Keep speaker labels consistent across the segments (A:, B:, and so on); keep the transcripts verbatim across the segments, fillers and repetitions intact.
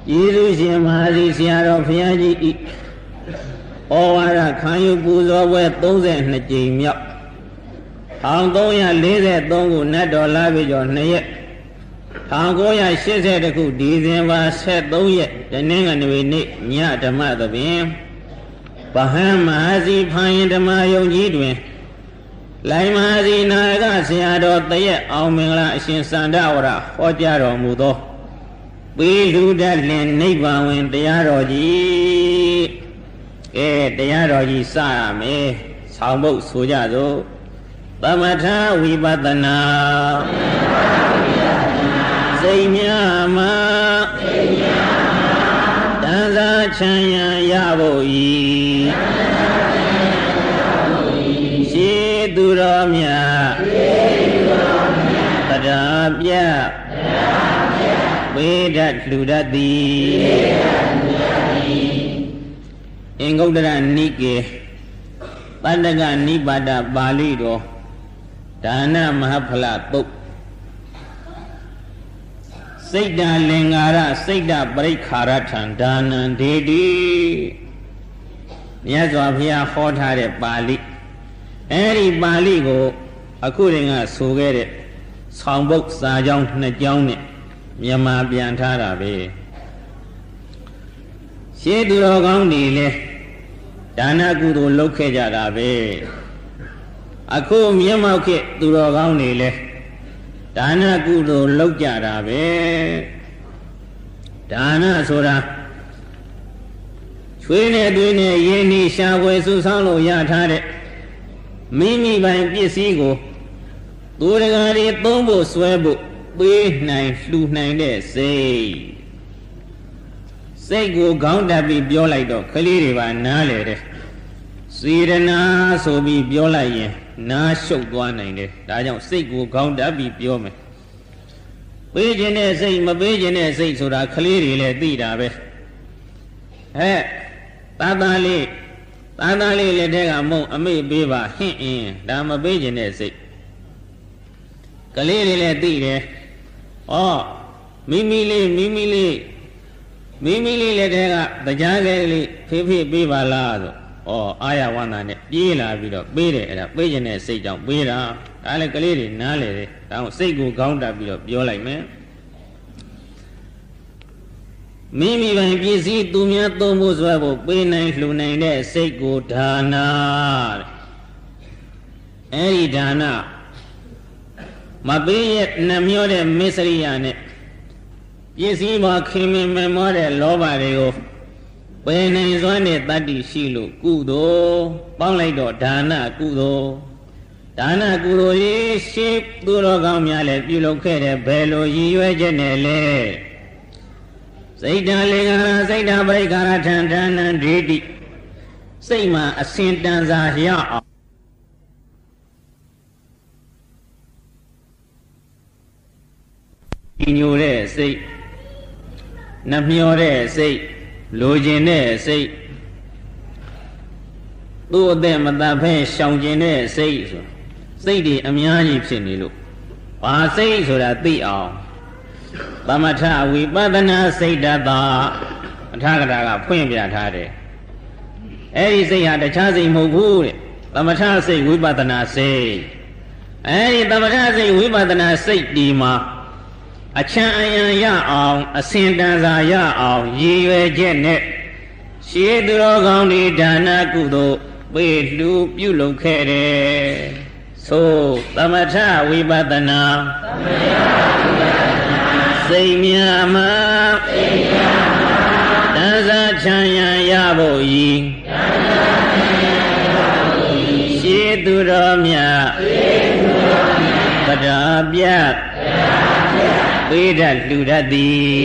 A: ယေရှုရှင်မဟာစီဆရာတော်ဘုရားကြီးဤဩဝါဒခံယူပူဇော်ပွဲသုံးဆယ်နှစ်ကြိမ်မြောက်၁၃၄၃ခုနတ်တော်လာပြီကျော်နှစ်ရက်၁၉၈၁ခုဒီဇင်ဘာ၁၃ရက်တနင်္ဂနွေနေ့ညဓမ္မသဘင်ဗဟန်းမဟာစီဖန်ရင်ဓမ္မယုံကြီးတွင်လိုင်မဟာစီနာယကဆရာတော်တရက်အောင်မင်္ဂလာအရှင်စန္ဒဝရဟောကြားတော်မူသောပေလူတတ်လင်နိဗ္ဗာန်ဝင်တရားတော်ကြီးကဲတရားတော်ကြီးစရမယ်ဆောင်းဖို့ဆိုကြစို့သမထဝိပဿနာစိတ်များမှာတန်စာချမ်းရရဖို့ဤရှေးသူတော်မြတ်တရားပြဝေဒလှူတတ်သည်အင်္ဂုတ္တရနိကေတတ္တကနိပါဒပါဠိတော်ဒါနမဟာဖလသုတ်စိတ်တလင်္ကာရစိတ်တပရိခါရထံဒါနံဒေတိမြတ်စွာဘုရားဟောထားတဲ့ပါဠိအဲဒီပါဠိကိုအခုရင်ကဆိုခဲ့တဲ့ဆောင်းပုတ်စာကြောင်းနှစ်ကြောင်းနဲ့မြန်မာပြန်ထားတာပဲရှေးသူတော်ကောင်းတွေလဲဒါနကုသိုလ်လုပ်ခဲ့ကြတာပဲအခုမျက်မှောက်ခေတ်သူတော်ကောင်းတွေလဲဒါနကုသိုလ်လုပ်ကြတာပဲဒါနဆိုတာချွေးနဲ့သွေးနဲ့ရင်းနှီးရှာဖွေစုဆောင်းလို့ရထားတဲ့မိမိပိုင်ပစ္စည်းကိုသူတကာတွေသုံးဖို့ဆွဲဖို့ပေးနိုင်လှူနိုင်တဲ့စိတ်စိတ်ကိုခေါင်းတက်ပြီးပြောလိုက်တော့ကလေးတွေပါနားလေတယ်စေရနာဆိုပြီးပြောလိုက်ရင်နားရှုပ်သွားနိုင်တယ်ဒါကြောင့်စိတ်ကိုခေါင်းတက်ပြီးပြောမယ်ပေးခြင်းတဲ့စိတ်မပေးခြင်းတဲ့စိတ်ဆိုတာကလေးတွေလည်းသိတာပဲဟဲ့သာသာလေးသာသာလေးလက်ထဲကမုံအမေပေးပါဟင့်အင်းဒါမပေးခြင်းတဲ့စိတ်ကလေးတွေလည်းသိတယ်ဩမိမိလေးမိမိလေးမိမိလေးလက်ထဲကတရားကလေးဖေးဖေးပေးပါလားဆိုဩအာရဝန္တာနဲ့ပြေးလာပြီးတော့ပေးတယ်အဲ့ဒါပေးခြင်းတဲ့စိတ်ကြောင့်ပေးတာဒါလည်းကလေးတွေနားလေတယ်ဒါအောင်စိတ်ကိုခေါင်းတက်ပြီးတော့ပြောလိုက်မယ်မိမိပိုင်ပစ္စည်းသူများသုံးဖို့ဆိုဖို့ပေးနိုင်လှူနိုင်တဲ့စိတ်ကိုဒါနာတဲ့အဲ့ဒီဒါနာမပေးရနှမျောတဲ့မစ္စရိယနဲ့ပစ္စည်းမှာခင်မင်မမောတဲ့လောဘတွေကိုပယ်နိုင်စွမ်းတဲ့တတ္တိရှိလို့ကုသိုလ်ပေါင်းလိုက်တော့ဒါနကုသိုလ်ဒါနကုသိုလ်ရေးရှိသူတော်ကောင်းများလည်းပြုလုပ်ခဲ့တဲ့ဘယ်လိုရည်ရွယ်ချက်နဲ့လဲစိတ်တလေကရာစိတ်တပရိက္ခာထံဒါနံဒေတိစိတ်မှာအစဉ်တန်စာရအောင်ညိုတဲ့စိတ်နှမျောတဲ့စိတ်လိုချင်တဲ့စိတ်သူ့အသက်မတတ်ဖဲရှောင်ကျင်တဲ့စိတ်ဆိုစိတ်တွေအများကြီးဖြစ်နေလို့ဘာစိတ်ဆိုတာသိအောင်သမထဝိပဿနာစိတ်တတ်တာအထာဂတာကဖွင့်ပြထားတယ်အဲ့ဒီစိတ်ဟာတခြားစိတ်မဟုတ်ဘူးတဲ့သမထစိတ်ဝိပဿနာစိတ်အဲ့ဒီသမထစိတ်ဝိပဿနာစိတ်ဒီမှာအချမ်းအယံရအောင်အစဉ်တန်စာရအောင်ရည်ရွယ်ချက်နဲ့ရှေးသူတော်ကောင်းတွေဒါနကုသိုလ်ပေးလှူပြုလုပ်ခဲ့တယ်ဆိုသမထဝိပဿနာသမထဝိပဿနာစိတ်များမှာစိတ်များမှာတန်စာချမ်းရရဖို့ဤတန်စာချမ်းရရဖို့ဤရှေးသူတော်မြတ်ရှေးသူတော်မြတ်တရားပြပေးတတ်လှူတတ်သည်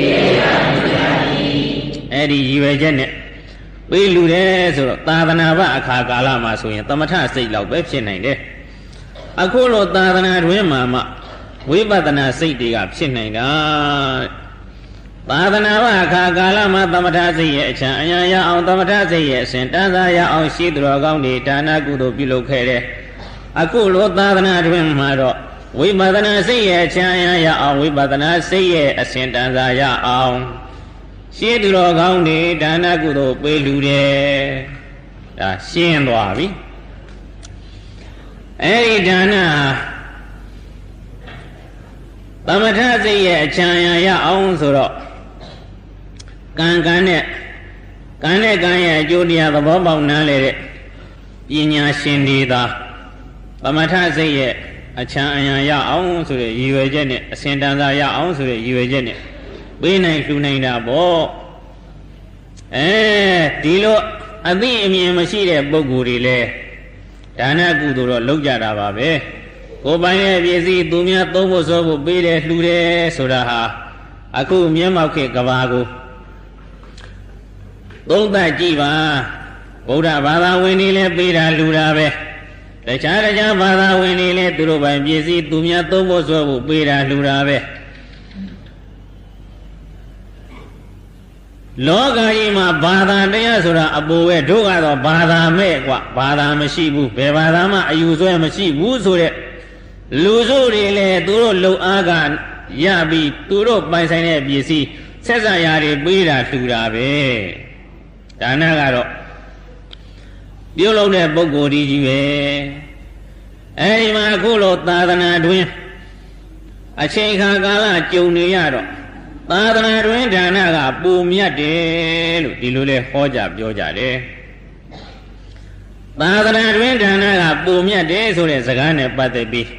A: အဲ့ဒီရည်ရွယ်ချက်နဲ့ပေးလှူတယ်ဆိုတော့သာသနာ့ဘအခါကာလမှာဆိုရင်သမထစိတ်လောက်ပဲဖြစ်နိုင်တယ်အခုလိုသာသနာတွင်မှာမှဝိပဿနာစိတ်တွေကဖြစ်နိုင်တာသာသနာ့ဘအခါကာလမှာသမထစိတ်ရဲ့အချမ်းအယံရအောင်သမထစိတ်ရဲ့အစဉ်တန်စာရအောင်ရှိသူတော်ကောင်းတွေဒါနကုသိုလ်ပြုလုပ်ခဲ့တယ်အခုလိုသာသနာတွင်မှာတော့ဝိပဿနာစိတ်ရဲ့ချမ်းရရအောင်ဝိပဿနာစိတ်ရဲ့အစဉ်တန်စာရအောင်ရှင်းသူတော်ကောင်းတွေဒါနကုသိုလ်ပေးလူတယ်ဒါရှင်းသွားပြီအဲ့ဒီဒါနသမထစိတ်ရဲ့အချမ်းရရအောင်ဆိုတော့ကံကံနဲ့ကံနဲ့ကံရဲ့အကျိုးတရားသဘောပေါက်နားလေတဲ့ပညာရှင်တွေသာသမထစိတ်ရဲ့အချမ်းအယံရအောင်ဆိုတဲ့ရည်ရွယ်ချက်နဲ့အစဉ်တန်စာရအောင်ဆိုတဲ့ရည်ရွယ်ချက်နဲ့ပေးနိုင်လှူနိုင်တာပေါ့အဲဒီလိုအသိအမြင်မရှိတဲ့ပုဂ္ဂိုလ်တွေလည်းဒါနကုသိုလ်တော့လုပ်ကြတာပါပဲကိုယ်ပိုင်ရဲ့ပစ္စည်းသူများသုံးဖို့ဆိုဖို့ပေးတယ်လှူတယ်ဆိုတာဟာအခုမျက်မှောက်ခေတ်ကဘာကိုသုံးသပ်ကြည့်ပါဗုဒ္ဓဘာသာဝင်တွေလည်းပေးတာလှူတာပဲတခြားတခြားဘာသာဝင်တွေလည်းသူတို့ပိုင်ပစ္စည်းသူများသုံးဖို့ဆိုဖို့ပေးတာလှူတာပဲလောကကြီးမှာဘာသာတရားဆိုတာအပေါ်ပဲတို့ကတော့ဘာသာမဲ့กว่าဘာသာမရှိဘူးဘယ်ဘာသာမှအယူဆွဲမရှိဘူးဆိုတဲ့လူစုတွေလည်းသူတို့လုံအားကရပြီးသူတို့ပိုင်ဆိုင်တဲ့ပစ္စည်းဆက်ဆံရာတွေပေးတာလှူတာပဲဒါနကတော့ပြုလုပ်တဲ့ပုဂ္ဂိုလ်ဒီကြီးပဲအဲဒီမှာအခုလိုသာသနာတွင်အချိန်ခါကာလကြုံနေရတော့သာသနာတွင်ဒါနကပူမြတ်တယ်လို့ဒီလိုလဲဟောကြပြောကြတယ်သာသနာတွင်ဒါနကပူမြတ်တယ်ဆိုတဲ့စကားနဲ့ပတ်သက်ပြီး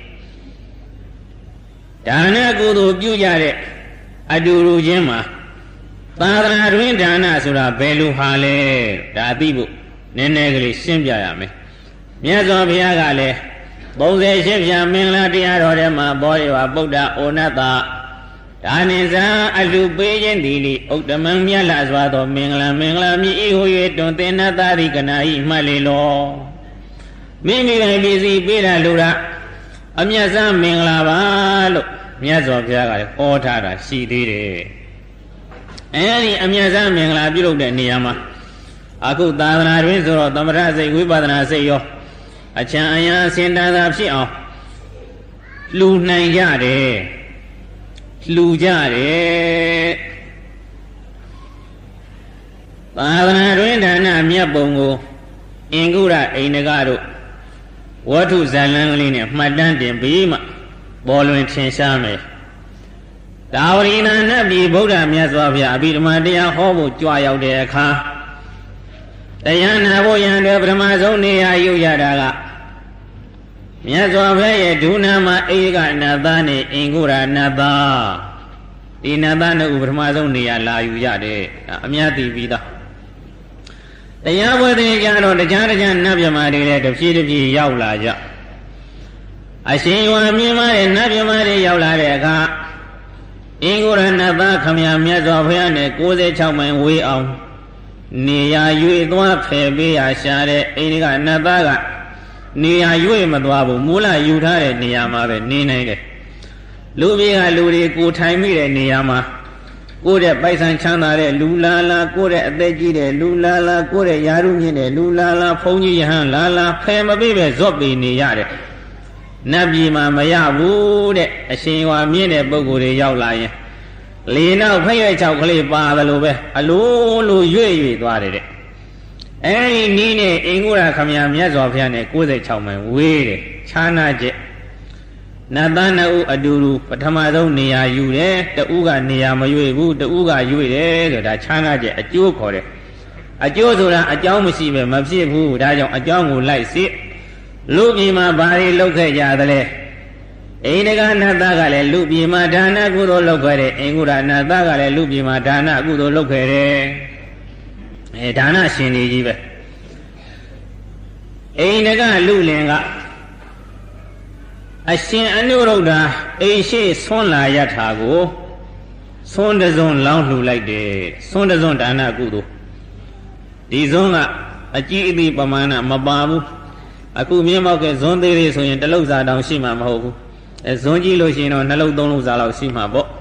A: ဒါနကုသိုလ်ပြုကြတဲ့အတူတူချင်းမှာသာသနာတွင်ဒါနဆိုတာဘယ်လိုဟာလဲဒါသိဖို့နည်းနည်းကလေးရှင်းပြရမယ်မြတ်စွာဘုရားကလည်းသုံးဆယ်ရှစ်ဖြာမင်္ဂလာတရားတော်ထဲမှာဘောရိဝဗုဒ္ဓဩနတ္တဒါနိဇာအလူပေးခြင်းသည်လေဥဒ္ဓမံမြတ်လာစွာသောမင်္ဂလာမင်္ဂလာမြည်ဤဟု၍တွင်သင်္နတာရိကနာဤမှတ်လေလောမိမိရဲ့ပစ္စည်းပေးတာလူတာအမြတ်စားမင်္ဂလာပါလို့မြတ်စွာဘုရားကလည်းဟောထားတာရှိသေးတယ်အဲဒီအမြတ်စားမင်္ဂလာပြုလုပ်တဲ့နေရာမှာအခုသာသနာတွင်ဆိုတော့သမထစိတ်ဝိပဿနာစိတ်ရောအချမ်းအယံအစဉ်တန်သာဖြစ်အောင်လှူနိုင်ကြတယ်လှူကြတယ်သာသနာတွင်ဒါနမြတ်ပုံကိုအင်္ဂုရအိန္ဒကတို့ဝတ္ထုဇာလံလေးနဲ့မှတ်တမ်းတင်ပြီးမှပေါ်လွင်ထင်ရှားမယ်ဒါဝရိနာနတ်ပြည်ဗုဒ္ဓမြတ်စွာဘုရားအဘိဓမ္မာတရားဟောဖို့ကြွရောက်တဲ့အခါတရားနာဖို့ရန်အတွက်ပထမဆုံးနေရာယူရတာကမြတ်စွာဘုရားရဲ့ဒုနာမဧကနတ်သားနဲ့အင်္ဂုရနတ်သားဒီနတ်သားတို့ပထမဆုံးနေရာလာယူရတယ်အများသိပြီးသားတရားဝဲတဲ့ကြတော့တရားတရားနတ်မြမာတွေလည်းတဖြည်းတဖြည်းရောက်လာကြအရှင်ဝါမြင်ပါတဲ့နတ်မြမာတွေရောက်လာတဲ့အခါအင်္ဂုရနတ်သားခမရမြတ်စွာဘုရားနဲ့ကိုးဆယ်ခြောက်မိုင်ဝေးအောင်နေရာရွေသွားဖယ်ပေးရရှာတဲ့အိန္ဒိကနတ်သားကနေရာရွေမသွားဘူးမူလယူထားတဲ့နေရာမှာပဲနေနိုင်တယ်လူပြေကလူတွေကိုထိုင်မိတဲ့နေရာမှာကိုယ့်တဲ့ပိုက်ဆံချမ်းသာတဲ့လူလာလာကိုယ့်တဲ့အသက်ကြီးတဲ့လူလာလာကိုယ့်တဲ့ယာရုမြင့်တဲ့လူလာလာဖုံကြီးယဟန်လာလာဖယ်မပေးပဲဇော့ပေနေရတယ်နတ်ပြည်မှာမရဘူးတဲ့အရှင်ဝါမြင့်တဲ့ပုဂ္ဂိုလ်တွေရောက်လာရင်လေနောက်ဖရွက်ချောက်ကလေးပါတယ်လို့ပဲအလိုလိုရွေ့ရွေ့သွားတယ်တဲ့အဲဒီနီးနဲ့အင်္ဂုရခမရမြတ်စွာဘုရားနဲ့ကိုးဆယ်ခြောက်မိုင်ဝေးတယ်ခြားနာချက်နတ်သားနှစ်ဦးအတူတူပထမဆုံးနေရာယူတယ်တဦးကနေရာမရွေ့ဘူးတဦးကရွေ့တယ်ဆိုတာခြားနာချက်အကျိုးခေါ်တယ်အကျိုးဆိုတာအကြောင်းမရှိပဲမဖြစ်ဘူးဒါကြောင့်အကြောင်းကိုလိုက်စစ်လူပြည်မှာဘာတွေလုပ်ခဲ့ကြသလဲအိန္ဒကနတ်သားကလည်းလူပြည်မှာဒါနကုသိုလ်လုပ်ခဲ့တယ်အင်္ဂုရနတ်သားကလည်းလူပြည်မှာဒါနကုသိုလ်လုပ်ခဲ့တယ်အဲဒါနရှင်တွေကြီးပဲအိန္ဒကလူလင်ကအရှင်အနုရုဒ္ဓအိရှိဆွန်းလာရထာကိုဆွန်းတစုံလောင်းလှူလိုက်တယ်ဆွန်းတစုံဒါနကုသိုလ်ဒီဇွန်းကအကြည့်အသိပမာဏမပါဘူးအခုမြင်မောက်ကဇွန်းသေးသေးဆိုရင်တလုံးစာတောင်ရှိမှာမဟုတ်ဘူးအဲဇွန်းကြီးလို့ရှိရင်တော့နှလုံးသုံးလုံးစာလောက်ရှိမှာပေါ့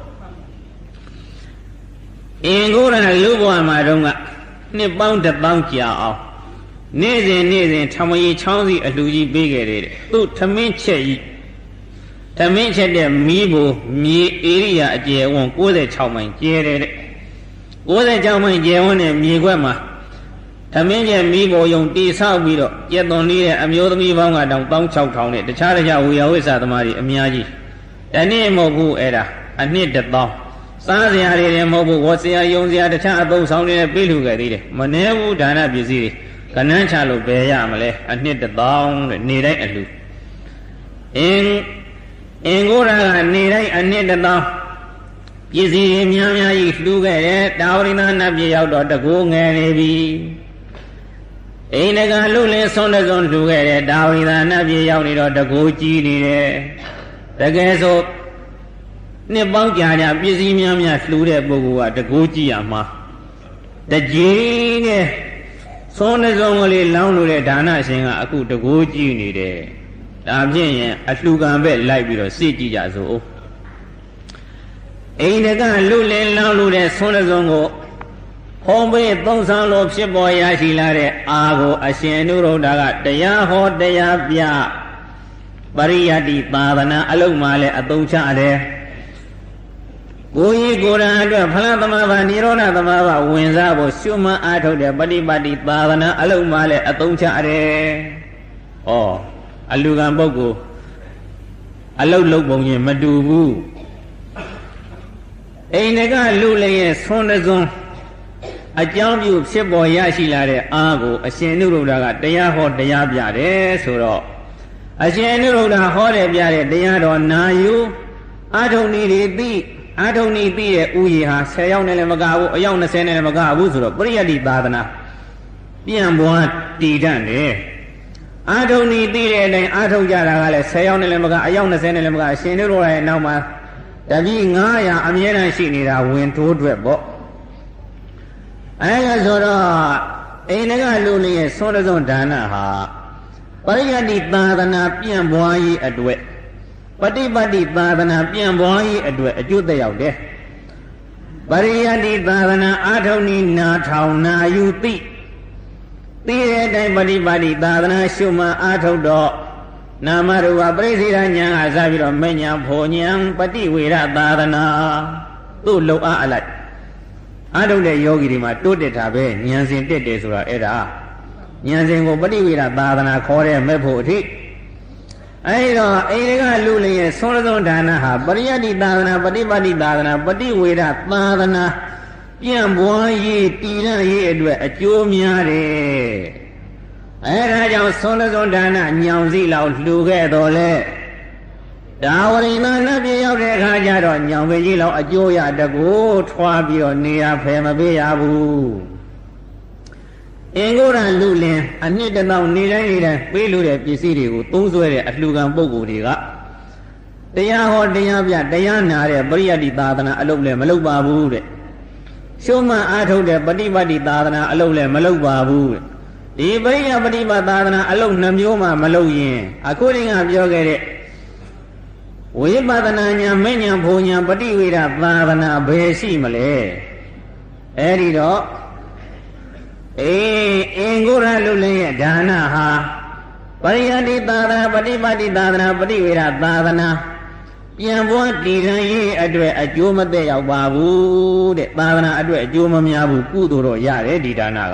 A: အင်္ဂုရလူဘဝမှာတုန်းကနှစ်ပေါင်းတစ်ပေါင်းကြာအောင်နေ့စဉ်နေ့စဉ်ထမကြီးချောင်းစီအလှကြီးပေးခဲ့တယ်သူ့ထမင်းချက်ကြီးထမင်းချက်တဲ့မီးဘူမြေဧရိယာအကျယ်ဝန်းကိုးဆယ်ခြောက်မိုင်ကျဲတယ်တဲ့ကိုယ်စကြောင့်မှကျေဝန်းတဲ့မြေခွက်မှာသမင်းကျက်မိဖို့ယုံတိဆောက်ပြီးတော့ကျက်သွန်လေးတဲ့အမျိုးသမီးပေါင်းကတောင်တောင်း၆ထောင်နဲ့တခြားတခြားဝေယဝိဆသမားတွေအများကြီးတနေ့မဟုတ်ဘူးအဲ့ဒါအနှစ်တစ်သောင်းစားစရာတွေလည်းမဟုတ်ဘူးဝတ်စရာယုံစရာတခြားအသုံးဆောင်တွေလည်းပြေးလူခဲ့သေးတယ်မနှဲဘူးဒါနပစ္စည်းတွေကနန်းချလို့ဘယ်ရမလဲအနှစ်တစ်သောင်းတဲ့နေတိုင်းအလှအင်းအင်ကိုရာကနေတိုင်းအနှစ်တစ်သောင်းပစ္စည်းတွေများများကြီးလှူခဲ့တယ်တာဝရိနာနတ်ပြည်ရောက်တော့တကူငယ်နေပြီအိန္ဒကလူလင်းဆုံးတဲ့ဆုံးလှူခဲ့တယ်တာဝရိနာနတ်ပြည်ရောက်နေတော့တကူကြီးနေတယ်တကယ်ဆိုနှစ်ပေါင်းကြာကြာပစ္စည်းများများလှူတဲ့ပုဂ္ဂိုလ်ကတကူကြီးရမှာတကြီးနဲ့ဆုံးတဲ့ဆုံးကလေးလောင်းလို့တဲ့ဒါနရှင်ကအခုတကူကြီးနေတယ်ဒါဖြင့်ရင်အလှူကံပဲလိုက်ပြီးတော့စစ်ကြည့်ကြစို့အိန္ဒကလူလင်းလောင်းလို့တဲ့ဆုံးတဲ့ဆုံးကိုဟုံးပေးသုံးဆောင်လို့ဖြစ်ပေါ်ရရှိလာတဲ့အာကိုအရှင်အနုရုဒ္ဓကတရားဟောတရားပြပရိယတ္တိသာသနာအလုံးမှလည်းအသုံးချတယ်ကိုယ်ကြီးကိုယ်ရန်အတွက်ဖလားသမဘာနိရောဓသမဘာဝင်စားဖို့ရှုမှန်းအားထုတ်တဲ့ပฏิပတ်တိသာသနာအလုံးမှလည်းအသုံးချတယ်ဩအလူကံပုဂ္ဂိုလ်အလုတ်လုတ်ပုံချင်းမတူဘူးအိန္ဒကလူလည်းရဲ့ဆွန်းတစွန်းအကြောင်းပြုဖြစ်ပေါ်ရရှိလာတဲ့အားကိုအရှင်နုရုဒ္ဓကတရားဟောတရားပြတယ်ဆိုတော့အရှင်နုရုဒ္ဓဟောတယ်ပြတဲ့တရားတော်နာယူအာထုံဤတွေသိအာထုံဤသိတဲ့ဥယျာဟာဆယ်ယောက်နဲ့လည်းမကဘူးအယောက်၂၀နဲ့လည်းမကဘူးဆိုတော့ပရိယတ္တိသာသနာပြန့်ပွားတည်တတ်တယ်အာထုံဤသိတဲ့အတိုင်းအာထုံကြတာကလည်းဆယ်ယောက်နဲ့လည်းမကအယောက်၂၀နဲ့လည်းမကအရှင်နုရုဒ္ဓရဲ့နောက်မှာတပည့်၅ရာအမြဲတမ်းရှိနေတာဝင်တိုးအတွက်ပေါ့အဲဒါဆိုတော့အိန္ဒကလူလေးရဲ့သောတဇွန်ဒါနဟာပရိယတ္တိသာသနာပြန့်ပွားရေးအတွက်ပฏิပတ်တိသာသနာပြန့်ပွားရေးအတွက်အကျိုးသက်ရောက်တယ်ပရိယတ္တိသာသနာအာထုံဤနာထောင်နာယူသိသိတဲ့အတိုင်းပฏิပတ်တိသာသနာရှုမှန်အာထုတော့နာမရူပပရိသေရဉာဏ်ကစားပြီးတော့မဉ္ဇဉ်ဖို့ဉာဏ်ပฏิဝေရသာသနာသူ့လုံအားအလိုက်အားထုတ်တဲ့ယောဂီတွေမှာတိုးတက်တာပဲဉာဏ်စဉ်တက်တယ်ဆိုတာအဲ့ဒါဉာဏ်စဉ်ကိုပฏิဝေရသာသနာခေါ်တဲ့မဲ့ဖို့အထိအဲ့တော့အိန္ဒကလူလျင်သောရသောဒါနဟာပရိယတ္တိသာသနာပฏิပတ်တိသာသနာပฏิဝေရသာသနာပြန့်ပွားရေးတည်ရရေးအတွက်အကျိုးများတယ်အဲဒါကြောင့်သောရသောဒါနညောင်စည်းလောက်လှူခဲ့တော်လဲဒါဝရိနာနတ်ပြည်ရောက်တဲ့အခါကျတော့ညောင်ပင်ကြီးလောက်အကျိုးရတကူထွားပြီးတော့နေရဖယ်မပေးရဘူးအင်္ဂုရလူလင်အနှစ်တစ်သောင်းနေတိုင်းနေတိုင်းပေးလို့တဲ့ပစ္စည်းတွေကိုသုံးစွဲတဲ့အလှူခံပုဂ္ဂိုလ်တွေကတရားဟောတရားပြတရားနာတဲ့ပရိယတ္တိသာသနာအလုပ်လည်းမလုပ်ပါဘူးတဲ့ရှုမှန်အားထုတ်တဲ့ပฏิပတ်တိသာသနာအလုပ်လည်းမလုပ်ပါဘူးတဲ့ဒီပရိယပฏิပတ်သာသနာအလုပ်နှမျိုးမှမလုပ်ရင်အခုတည်းကပြောခဲ့တဲ့ဝိပဿနာဉာဏ်မဉ္ဇဉ်ဘုံဉာဏ်ပฏิဝေဒသာသနာဘယ်ရှိမလဲအဲ့ဒီတော့အေးအင်္ဂုရလူလည်းရဲ့ဒါနဟာပရိယတ္တိသာသနာပฏิပတ်တိသာသနာပฏิဝေဒသာသနာပြန်ပွားတည်ခံရေးအတွက်အကျိုးမသက်ရောက်ပါဘူးတဲ့သာသနာအတွက်အကျိုးမများဘူးကုသိုလ်တော့ရတယ်ဒီဒါနက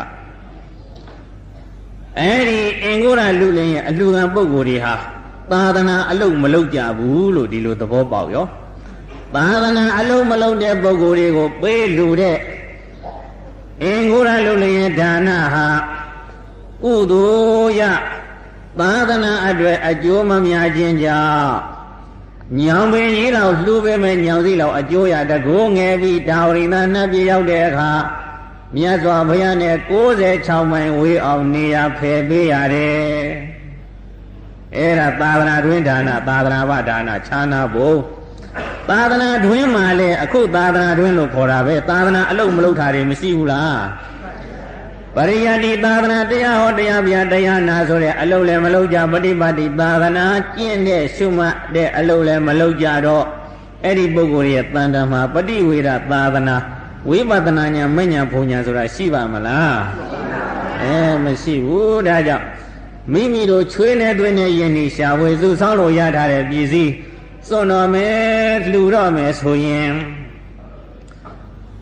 A: အဲ့ဒီအင်္ဂုရလူလည်းရဲ့အလှူခံပုဂ္ဂိုလ်တွေဟာသာသနာအလုံးမလုံးကြဘူးလို့ဒီလိုသဘောပေါက်ရောသာသနာအလုံးမလုံးတဲ့ပုဂ္ဂိုလ်တွေကိုပေးလူတဲ့အင်္ဂုရလူလည်းရဲ့ဒါနဟာကုသိုလ်ရသာသနာအတွက်အကျိုးမများခြင်းကြောင့်ညောင်ပင်ကြီးလောက်လှူပေးမယ်ညောင်စည်းလောက်အကျိုးရတကိုးငယ်ပြီးတာဝရိနာနတ်ပြည်ရောက်တဲ့အခါမြတ်စွာဘုရားနဲ့၉၆မိုင်ဝေးအောင်နေရဖယ်ပေးရတယ်အဲ့ဒါသာသနာတွင်ဒါနသာသနာ့ဘာဒါနခြားနာဖို့သာသနာတွင်မှာလေအခုသာသနာတွင်လို့ခေါ်တာပဲသာသနာအလုံးမလုံးတာတွေမရှိဘူးလားပရိယတ္တိသာသနာတရားဟောတရားပြတရားနာဆိုတဲ့အလုံးလည်းမလုံးကြပฏิပတ်တိသာသနာကျင့်တဲ့ရှုမှတ်တဲ့အလုံးလည်းမလုံးကြတော့အဲ့ဒီပုဂ္ဂိုလ်ရဲ့တန်တမှာပฏิဝေဒသာသနာဝိပဿနာဉာဏ်မဉဏ်ဘုံဉာဏ်ဆိုတာရှိပါမလားအဲမရှိဘူးဒါကြောင့်မိမိတို့ချွေးနဲ့သွင်းနဲ့ယဉ်ဤရှာဝေစုဆောင်းလို့ရထားတဲ့ပြည်စည်းစွန့်တော်မယ်လှူတော့မယ်ဆိုရင်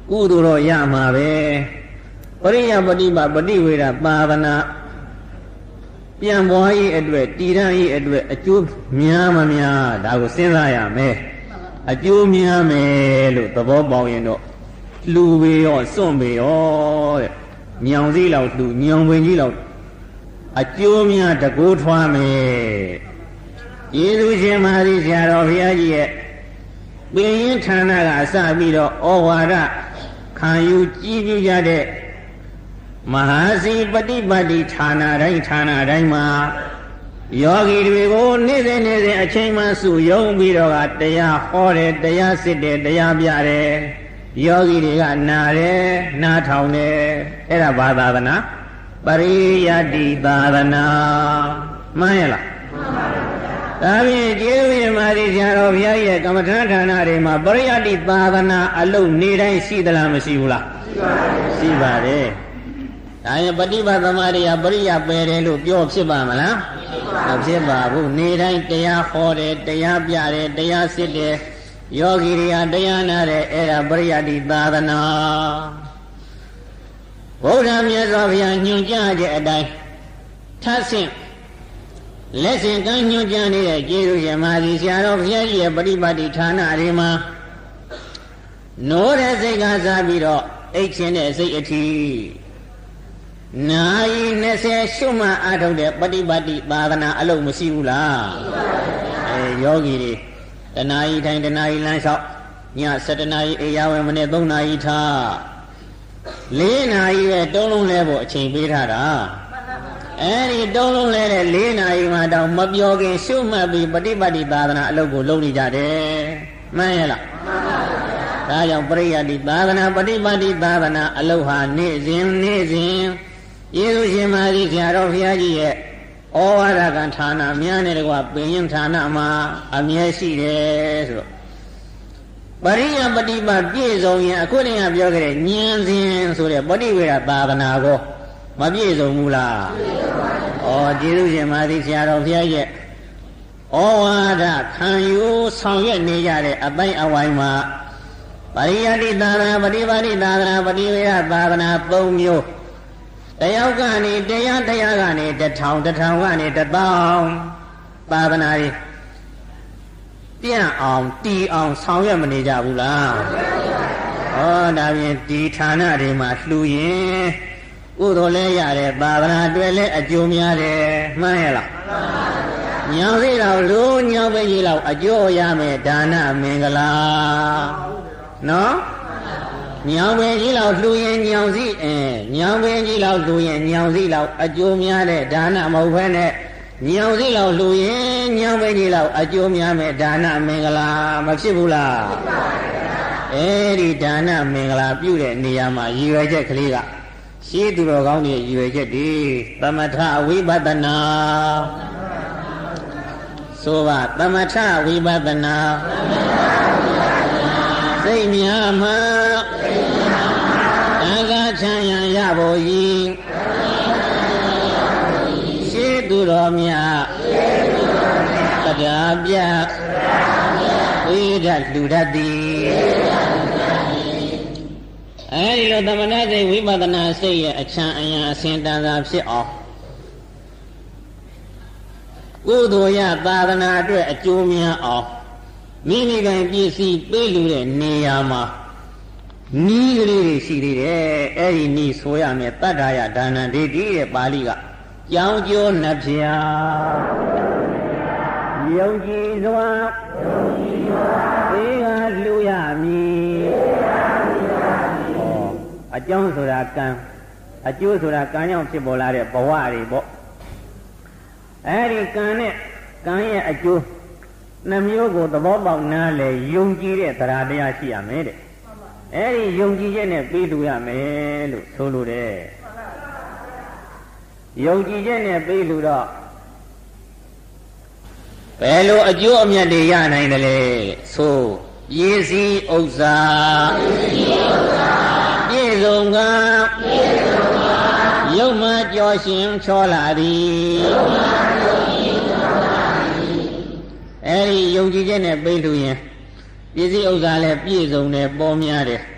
A: ကုသိုလ်တော့ရမှာပဲပရိယပฏิပါပฏิဝေဒသာသနာပြန်ပွားရေးအတွက်တည်ရန်ရေးအတွက်အကျိုးများမများဒါကိုစဉ်းစားရမယ်အကျိုးများမယ်လို့သဘောပေါက်ရင်တော့လှူပေရောစွန့်ပေရောတဲ့ညောင်စည်းလောက်လှူညောင်ပင်ကြီးလောက်အကျိုးများတကူထွားမယ်ယေရှုရှင်မဟာဆရာတော်ဘုရားကြီးရဲ့ပင်ရင်ဌာနကအစပြီးတော့ဩဝါဒခံယူကြည်ပြုကြတဲ့မဟာစီပฏิပတ်တိဌာနတိုင်းဌာနတိုင်းမှာယောဂီတွေကိုနေ့စဉ်နေ့စဉ်အချိန်မှစုယုံပြီးတော့ကတရားဟောတယ်တရားစစ်တယ်တရားပြတယ်ယောဂီတွေကနာတယ်နားထောင်တယ်အဲ့ဒါဘာသာသနာပရိယတ္တိသာသနာမှန်ရဲ့လားဒါဖြင့်ကျေးဇူးရှင်မာသီဆရာတော်ဘုရားရဲ့ကမ္မဋ္ဌာန်းဌာနတွေမှာပရိယတ္တိသာသနာအလုပ်နေတိုင်းရှိသလားမရှိဘူးလားရှိပါတယ်ဒါရင်ပฏิပတ်သမားတွေကပရိယပယ်တယ်လို့ပြောဖြစ်ပါမလားမဖြစ်ပါဘူးနေတိုင်းတရားဟောတယ်တရားပြတယ်တရားစစ်တယ်ယောဂီတွေကတရားနာတယ်အဲ့ဒါပရိယတ္တိသာသနာဘုရားမြတ်စွာဘုရားညွှန်ကြားတဲ့အတိုင်းထပ်ဆင့်လက်ဆင့်ကမ်းညွှန်ကြားနေတဲ့ကျေးဇူးရှင်မဟာသီဆရာတော်ဘုရားကြီးရဲ့ပฏิပတ်တိဌာနတွေမှာနိုးတဲ့စိတ်ကစားပြီးတော့အိတ်ချင်းတဲ့စိတ်အထီးနာယီ၂၀ရှုမှတ်အားထုတ်တဲ့ပฏิပတ်တိသာသနာအလုပ်မရှိဘူးလားအဲယောဂီတွေတနာယီထိုင်တနာယီလမ်းလျှောက်ည၁၇နာရီအေယာဝယ်မနေ့၃နာရီထား၄နာရီပဲတုံးလုံးလဲဖို့အချိန်ပေးထားတာအဲဒီတုံးလုံးလဲတဲ့၄နာရီမှတောင်မပြောခင်ရှုမှတ်ပြီးပฏิပတ်တိသာသနာအလုပ်ကိုလုပ်နေကြတယ်မှန်ရဲ့လားဒါကြောင့်ပရိယတ္တိသာသနာပฏิပတ်တိသာသနာအလုပ်ဟာနေ့စဉ်နေ့စဉ်ယေရှုရှင်မကြီးဆရာတော်ဘုရားကြီးရဲ့ဩဝါဒကဌာနများနဲ့တကွပင်ရင်ဌာနမှာအမြဲရှိတယ်ဆိုတော့ပရိယပฏิပတ်ပြည့်စုံရင်အခုတည်းကပြောခဲ့တဲ့ဉာဏ်စဉ်ဆိုတဲ့ပฏิဝေဒသာသနာကိုမပြည့်စုံဘူးလားပြည့်စုံပါဘူးဩကျေးဇူးရှင်မကြီးဆရာတော်ဘုရားရဲ့ဩဝါဒခံယူဆောင်ရွက်နေကြတဲ့အပိုင်းအဝိုင်းမှာပရိယတ္တိသာသနာပฏิပတ်တိသာသနာပฏิဝေဒသာသနာ၃မျိုးတယောက်ကနေတရားတရားကနေတထောင်တထောင်ကနေတသောင်းသာသနာတွေပြန့်အောင်တည်အောင်ဆောင်ရွက်မနေကြဘူးလားဩဒါဖြင့်ဒီဌာနတွေမှာလှူရင်ကုသိုလ်လည်းရတယ်သာသနာတွေလည်းအကျိုးများတယ်မှန်ရဲ့လားညောင်စီတော့လူညောင်ပဲကြီးတော့အကျိုးရမယ်ဒါနမင်္ဂလာနော်ညောင်ပင်ကြီးလောက်လှူရင်ညောင်စီအဲညောင်ပင်ကြီးလောက်လှူရင်ညောင်စီလောက်အကျိုးများတဲ့ဒါနမဟုတ်ဘဲနဲ့ညောင်စီလောက်လှူရင်ညောင်ပင်ကြီးလောက်အကျိုးများမဲ့ဒါနမင်္ဂလာမဖြစ်ဘူးလားဖြစ်ပါဘူးအဲဒီဒါနမင်္ဂလာပြုတဲ့နေရာမှာရည်ရွယ်ချက်ကလေးကရှင်းသူတော်ကောင်းတွေရည်ရွယ်ချက်ဒီသမထဝိပဿနာဆိုပါသမထဝိပဿနာစိတ်များမှာတန်ခါချမ်းရန်ရဖို့ဤရှေးသူတော်များတရားပြဝိဒလူတတ်သည်အဲဒီလိုသမဏစိတ်ဝိပဿနာစိတ်ရဲ့အချမ်းအယံအစဉ်တန်သာဖြစ်အောင်ကုသိုလ်ရသာသနာအတွက်အကျိုးများအောင်မိမိကံပစ္စည်းပေးလူတဲ့နေရာမှာနီးကလေးတွေရှိသေးတယ်အဲ့ဒီနီးဆိုရမယ်တတ္ထာယဒါနံဒိဋ္ဌိရဲ့ပါဠိကကြောင်းကျိုးနှဖျားယုံကြည်စွာသေကလူရမည်အကြောင်းဆိုတာကံအကျိုးဆိုတာကံကြောင့်ဖြစ်ပေါ်လာတဲ့ဘဝတွေပေါ့အဲ့ဒီကံနဲ့ကံရဲ့အကျိုးနှမျိုးကိုသဘောပေါက်နားလေယုံကြည်တဲ့တရားတရားရှိရမယ်တဲ့အဲ့ဒီယုံကြည်ချက်နဲ့ပြီးလူရမယ်လို့ဆိုလိုတယ်ယုံကြည်ချက်နဲ့ပြီးလူတော့ဘယ်လိုအကျိုးအမြတ်တွေရနိုင်တယ်လဲဆိုပစ္စည်းဥစ္စာပြည့်စုံကရုပ်မှကြောရှင်ချောလာသည်အဲ့ဒီယုံကြည်ချက်နဲ့ပြီးလူရင်ပစ္စည်းဥစ္စာလည်းပြည့်စုံတယ်ပေါ်များတယ်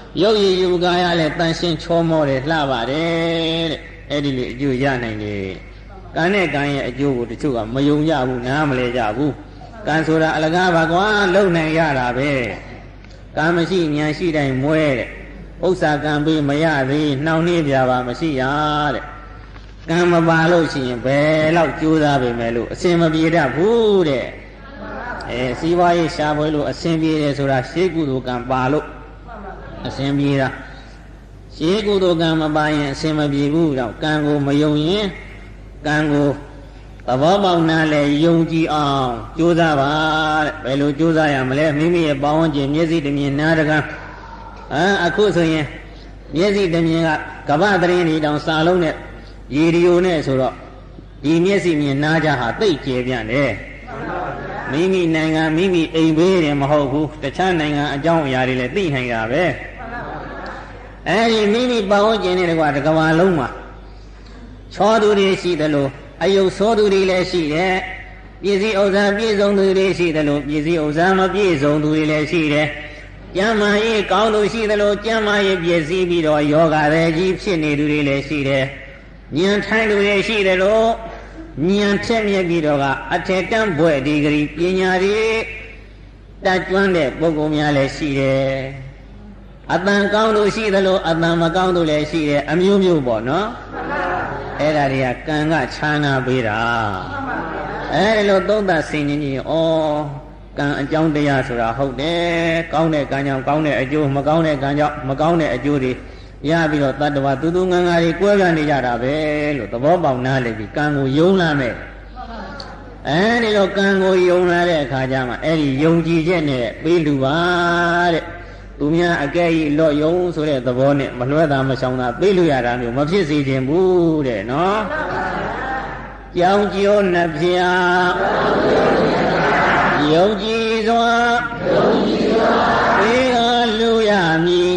A: ရုပ်ရည်ယူကားရလဲတန်ရှင်းချောမောတယ်လှပါတယ်တဲ့အဲ့ဒီလေအကျိုးရနိုင်တယ်ကံနဲ့ကံရဲ့အကျိုးကိုတချို့ကမယုံကြဘူးနားမလဲကြဘူးကံဆိုတာအလကားပါကွာလုံနိုင်ရတာပဲကံမရှိဉာဏ်ရှိတိုင်းမွဲတဲ့ဥစ္စာကံပေးမရသေးနှောင့်နှေးပြပါမရှိရတဲ့ကံမပါလို့ရှိရင်ဘယ်တော့ကြိုးစားပေမဲ့လို့အစင်မပြေတတ်ဘူးတဲ့အဲစီးပွားရေးရှားပွဲလို့အစင်ပြေတယ်ဆိုတာရှေးကုသိုလ်ကံပါလို့အစင်ပြေတာရှေးကုသိုလ်ကံမပါရင်အစင်မပြေဘူးတော့ကံကိုမယုံရင်ကံကိုသဘောပေါက်နာလဲယုံကြည်အောင်ကြိုးစားပါတဲ့ဘယ်လိုကြိုးစားရမလဲမိမိရဲ့ပေါင်းဝန်းကျင်မျက်စိတမြင်နားတကားအာအခုဆိုရင်မျက်စိတမြင်ကကပ္ပတရင်ဒီတောင်စာလုံးနဲ့ရေဒီယိုနဲ့ဆိုတော့ဒီမျက်စိမြင်နားကြဟာသိကျယ်ပြန့်တယ်မိမိနိုင်ငံမိမိအိမ်ဘေးတယ်မဟုတ်ဘူးတခြားနိုင်ငံအကြောင်းအရာတွေလည်းသိနိုင်တာပဲအဲဒီမိမိပေါင်းဝန်းကျင်တဲ့ကွာတကဘာလုံးမှာချောသူတွေရှိတယ်လို့အယုတ်ဆိုးသူတွေလည်းရှိတယ်ပြည်စည်းဥစ္စာပြည့်စုံသူတွေရှိတယ်လို့ပြည်စည်းဥစ္စာမပြည့်စုံသူတွေလည်းရှိတယ်ကျမ်းမာရေးကောင်းသူရှိတယ်လို့ကျမ်းမာရေးပြည့်စည်ပြီးတော့ယောဂရဲ့ကြီးဖြစ်နေသူတွေလည်းရှိတယ်ဉာဏ်ထိုင်သူတွေရှိတယ်လို့ဉာဏ်ဖြည့်မြက်ပြီးတော့ကအထက်တန်းဘွဲ့ဒီဂရီပညာတွေတတ်ကျွမ်းတဲ့ပုဂ္ဂိုလ်များလည်းရှိတယ်အတန်ကောင်းသူရှိတယ်လို့အတန်မကောင်းသူလည်းရှိတယ်အမျိုးမျိုးပေါ့နော်အဲ့ဒါတွေကကံကခြားနာပေးတာအဲ့လိုသုံးသပ်ဆင်ခြင်ကြည့်ဩကံအကြောင်းတရားဆိုတာဟုတ်တယ်ကောင်းတဲ့ကံကြောင့်ကောင်းတဲ့အကျိုးမကောင်းတဲ့ကံကြောင့်မကောင်းတဲ့အကျိုးတွေရပြီးတော့တတ္တဝါတူတူငန်းငါတွေကွဲပြားနေကြတာပဲလို့သဘောပေါက်နားလည်ပြီးကံကိုယုံလာမယ်အဲဒီလိုကံကိုယုံလာတဲ့အခါကျမှအဲ့ဒီယုံကြည်ချက်နဲ့ပေးလူပါတဲ့သူများအကဲကြီးလော့ယုံဆိုတဲ့သဘောနဲ့မလွဲတာမဆောင်တာပေးလို့ရတာမျိုးမဖြစ်စေခြင်းဘူးတဲ့နော်ကြောင်းကျိုးနှဖျားယုံကြည်စွာယုံကြည်စွာပေးကလူရမည်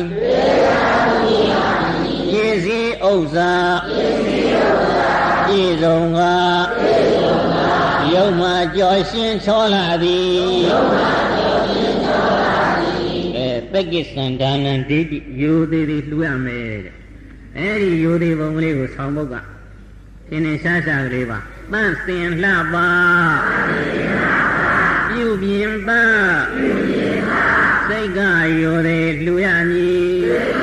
A: ပစ္စည်းဥစ္စာပစ္စည်းဥစ္စာပြည့်စုံကပြည့်စုံကယုံမှကြော်ရှင်းချောလာသည်ယုံမှကြော်ရှင်းချောလာသည်အဲတက္ကိသန္ဒာနံဒိဋ္ဌိယောသေးသေးလှူရမယ်တဲ့အဲဒီယောသေးပုံကလေးကိုဆောင်းပုဒ်ကသင်္နေရှားရှားကလေးပါတန့်စင်လှပါပြုပြင်ပါစိတ်ကယောသေးလှူရမည်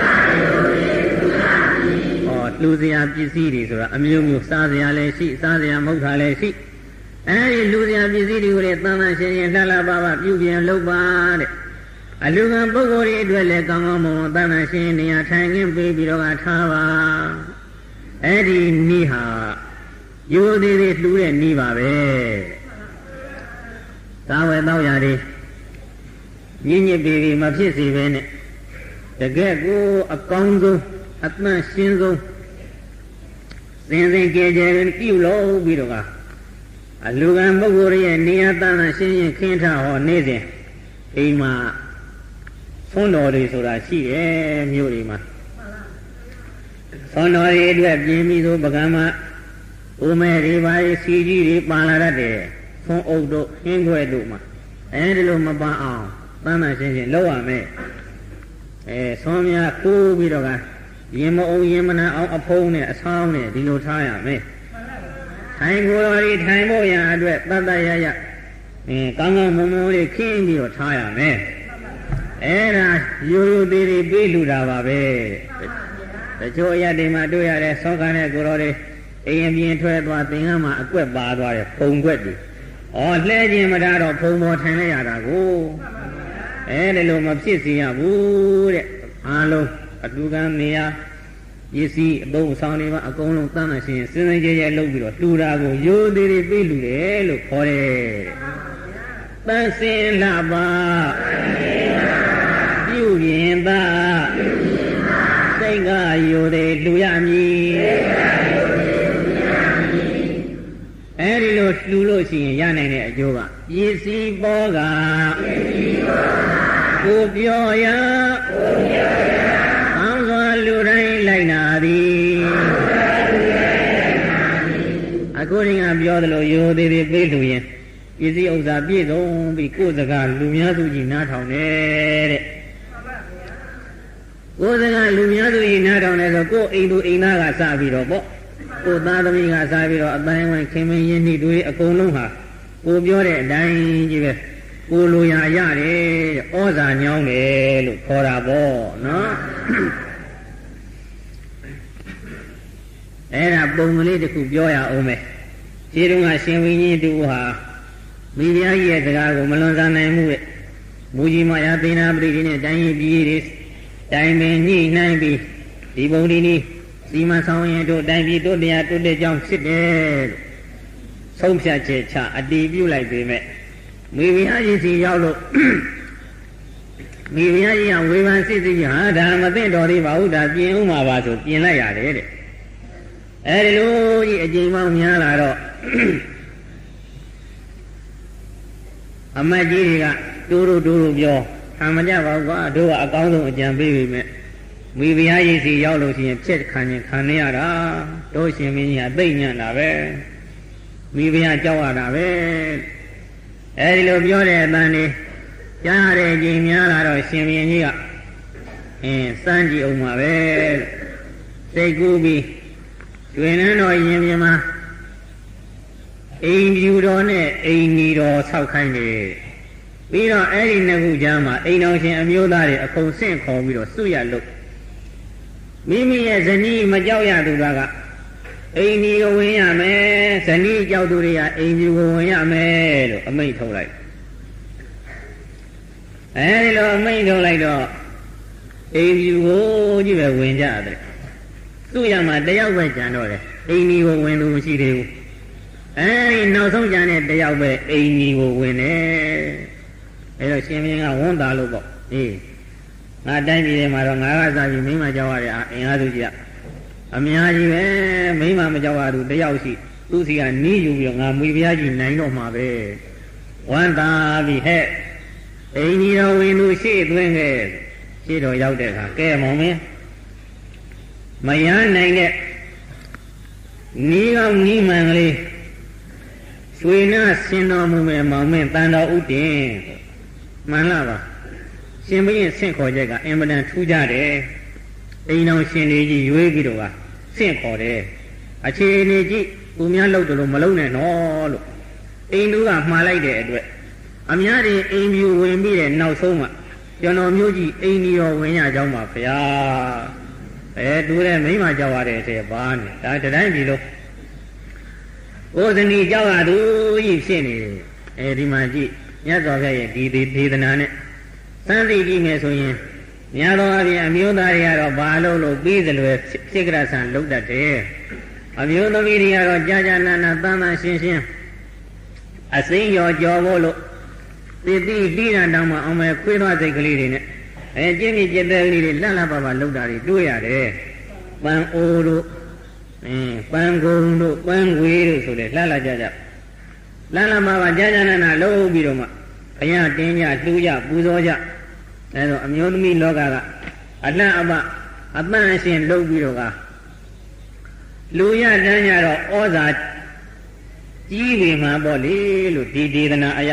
A: လူစရာပစ္စည်းတွေဆိုတာအမျိုးမျိုးစားစရာလည်းရှိစားစရာမဟုတ်တာလည်းရှိအဲဒီလူစရာပစ္စည်းတွေကိုလည်းတန်တန်ရှင်းရှင်းလှလှပပပြုပြင်လုပ်ပါတဲ့အလူကံပုဂ္ဂိုလ်တွေအတွက်လည်းကောင်းကောင်းမွန်မွန်တန်တန်ရှင်းနေရာထိုင်ခင်းပေးပြီးတော့ထားပါအဲဒီနိဟာရိုးသေးသေးလှူတဲ့နိပါပဲသာဝေတောက်ရာတွေညင်ညစ်ပြီးမဖြစ်စေပဲနဲ့တကယ်ကိုအကောင်းဆုံးအသန့်ရှင်းဆုံးသင်္သင်ကြဲကြဲပြုလို့ပြီးတော့ကအလူကံပုဂ္ဂိုလ်ရဲ့နေရာတန်တန်ရှင်းရှင်းခင်းထားဟောနေစဉ်အိမ်မှာသွန်းတော်တွေဆိုတာရှိတယ်မြို့တွေမှာသွန်းတော်တွေအတွက်ပြင်ပြီးဆိုပကံမှာဦးမဲတွေပါစီကြီးတွေပန်လာတတ်တယ်သွန်းအုပ်တို့ဟင်းခွဲတို့မှာအဲဒီလိုမပန်အောင်တန်တန်ရှင်းရှင်းလုပ်ရမယ်အဲသွန်းများကိုးပြီးတော့ကရင်မအောင်ရင်မနာအောင်အဖုံးနဲ့အဆောင်နဲ့ဒီလိုထားရမယ်ထိုင်ကိုယ်တော်ကြီးထိုင်ဖို့ရန်အတွက်တတ်တရရအဲကောင်းကောင်းမွန်မွန်လေးခင်းပြီးတော့ထားရမယ်အဲ့ဒါရိုးရိုးသေးသေးပေးလူတာပါပဲတချို့အရာတွေမှာတွေ့ရတဲ့ဆောင်းခံတဲ့ကိုယ်တော်တွေအိမ်အပြင်ထွက်သွားသင်္ကန်းမှာအကွက်ပါသွားတယ်ဖုံကွက်တွေဩလှဲခြင်းမတားတော့ဖုံပေါ်ထိုင်လိုက်ရတာကိုအဲ့ဒီလိုမဖြစ်စေရဘူးတဲ့အားလုံးအတူကံနေရာပစ္စည်းအသုံးဆောင်တွေမှာအကုန်လုံးတန်းမှရှင်စဉ်းစဉ်းကြဲကြဲလုပ်ပြီးတော့လှူတာကိုရိုးသေးသေးပေးလူတယ်လို့ခေါ်တယ်တန်စင်လှပါပြုပြင်သာစိတ်ကရိုးသေးလှူရမည်အဲဒီလိုလှူလို့ရှိရင်ရနိုင်တဲ့အကျိုးကပစ္စည်းပေါ်ကကိုပြောရကိုပြောရကောင်းစွာလူတိုင်းလိုက်နာသည်အခုရင်ကပြောသလိုရိုးသေးသေးပေးလူရင်ပစ္စည်းဥစ္စာပြည့်စုံပြီးကိုယ်စကားလူများစုကြီးနားထောင်နေတဲ့ကိုယ်စကားလူများသူကြီးနားထောင်နေဆိုကိုယ်အိမ်သူအိမ်သားကစပြီးတော့ပေါ့ကိုယ်သားသမီးကစပြီးတော့အတိုင်းဝင်ခင်မင်းရင်းနှီးတွေအကုန်လုံးဟာကိုပြောတဲ့အတိုင်းကြီးပဲကိုလိုရာရတယ်ဩဇာညောင်းတယ်လို့ခေါ်တာပေါ့နော်အဲ့ဒါပုံကလေးတစ်ခုပြောရအောင်မယ်ဒီတုန်းကရှင်ဝိညာဉ်တူဟာမိဖုရားကြီးရဲ့စကားကိုမလွန်ဆန်နိုင်မှုရဲ့မူကြီးမယာသေနာပရိဒီနဲ့တိုင်းရင်ပြည်တွေတိုင်းပင်ညှိနှိုင်းပြီးဒီပုံဒီနည်းဒီမှာဆောင်ရင်တို့တိုင်းပြည်တို့တရားတို့တဲ့ကြောင့်ဖြစ်တယ်လို့ဆုံးဖြတ်ချက်ချအတည်ပြုလိုက်ပေမဲ့မိဖုရားကြီးစီရောက်လို့မိဖုရားကြီးကဝေဖန်စစ်စစ်ဟာဒါမသိတော်သေးပါဘူးဒါပြင်ဥမှာပါဆိုပြင်လိုက်ရတယ်တဲ့အဲဒီလိုကြီးအကျဉ်းပေါင်းများလာတော့အမတ်ကြီးတွေကတိုးတိုးတိုးတိုးပြောခံမကြပါဘူးကွာတို့ကအကောင်းဆုံးအကြံပေးပေမဲ့မိဖုရားကြီးစီရောက်လို့ရှိရင်ဖြစ်ခံရင်ခံနေရတာတို့ရှင်မင်းကြီးကသိညံ့တာပဲမိဖုရားကြောက်ရတာပဲအဲဒီလိုပြောတဲ့အတန်လေးကြားရတဲ့အချိန်များလာတော့ရှင်မင်းကြီးကအင်းစမ်းကြည့်အောင်ပါပဲစိတ်ကူးပြီးကျွေနန်းတော်ရင်ပြင်မှာအိမ်ပြူတော်နဲ့အိမ်နီတော်ဆောက်ခိုင်းတယ်ပြီးတော့အဲ့ဒီနှစ်ခုကြားမှာအိမ်တော်ရှင်အမျိုးသားတွေအကုန်ဆင့်ခေါ်ပြီးတော့စွရလို့မိမိရဲ့ဇနီးမကြောက်ရသူကအိမ်ဒီကိုဝင်ရမယ်ဇနီးကြောက်သူတွေကအိမ်ဒီကိုဝင်ရမယ်လို့အမိန့်ထုတ်လိုက်အဲဒီလိုအမိန့်ထုတ်လိုက်တော့အိမ်ဒီကိုကြည့်ပဲဝင်ကြတယ်သူ့ရမှာတယောက်ပဲကြံတော့တယ်အိမ်ဒီကိုဝင်လို့မရှိသေးဘူးအဲဒီနောက်ဆုံးကြံတဲ့တယောက်ပဲအိမ်ဒီကိုဝင်တယ်အဲတော့ရှင်မင်းကဝန်တာလို့ပေါ့အေးငါတိုင်းပြည်ထဲမှာတော့ငါကစားပြီးမိမကြောက်ရတဲ့အင်အားစုကြီးကအများကြီးပဲမိမမကြောက်ရသူတယောက်ရှိသူစီကနီးယူပြီးတော့ငါမိဖုရားကြီးနိုင်တော့မှာပဲဝမ်းသာပြီးဟဲ့အိမ်ကြီးတော်ဝင်လို့ရှေ့သွင်းခဲ့ရှေ့တော်ရောက်တဲ့အခါကဲမောင်မင်းမရနိုင်တဲ့နီးကောင်းနီးမှန်ကလေးရွှေနာဆင်းတော်မူမဲ့မောင်မင်းတန်တော်ဥတင်မှန်လားပါရှင်ဘုရင်ဆင့်ခေါ်ချက်ကအင်မတန်ထူးကြတယ်အိမ်တော်ရှင်လေးကြီးရွေးပြီးတော့ကဆင့်ခေါ်တယ်အခြေအနေကြီးသူများလှုပ်တယ်လို့မလှုပ်နဲ့နော်လို့အိမ်သူကမှားလိုက်တဲ့အတွက်အများကြီးအိမ်ပြူဝင်ပြီးတဲ့နောက်ဆုံးမှာကျွန်တော်မျိုးကြီးအိမ်ကြီးရောဝင်ရကြောင်းပါဗျာအဲတူတဲ့မိမကြောက်ရတဲ့တဲ့ဘာနဲ့ဒါတတိုင်းပြီလို့ကိုယ်စနီကြောက်ရသူကြီးဖြစ်နေတယ်အဲဒီမှာကြည့်မြတ်စွာဘုရားရဲ့ဒီဒေသနာနဲ့စမ်းသိကြည့်မယ်ဆိုရင်များသောအားဖြင့်အမျိုးသားတွေကတော့ဘာလို့လို့ပြီးသလိုစိတ်ကရဆန်လုတ်တတ်တယ်အမျိုးသမီးတွေကတော့ကြာကြာနာနာတန်တန်ရှင်းရှင်းအစိမ်းရောကြော်ဖို့လို့တိတိတိရတောင်းမှအောင်မဲ့ခွေးသွားစိတ်ကလေးတွေနဲ့အဲကျင်းပြကျက်တဲ့ကလေးတွေလှလှပပလုတ်တာတွေတွေ့ရတယ်ပန်းအိုးတို့အင်းပန်းကုံတို့ပန်းငွေတို့ဆိုတဲ့လှလှကြကြလှလှပပကြာကြာနာနာလှုပ်ပြီးတော့မှဘုရားတင်းကြလှူကြပူဇော်ကြအဲတော့အမျိုးသမီးလောကကအလန့်အပအပန့်အရှင်လှုပ်ပြီးတော့ကလူရတန်းကြတော့ဩဇာကြီးပြီမှာပေါ့လေလို့ဒီဒေသနာအရ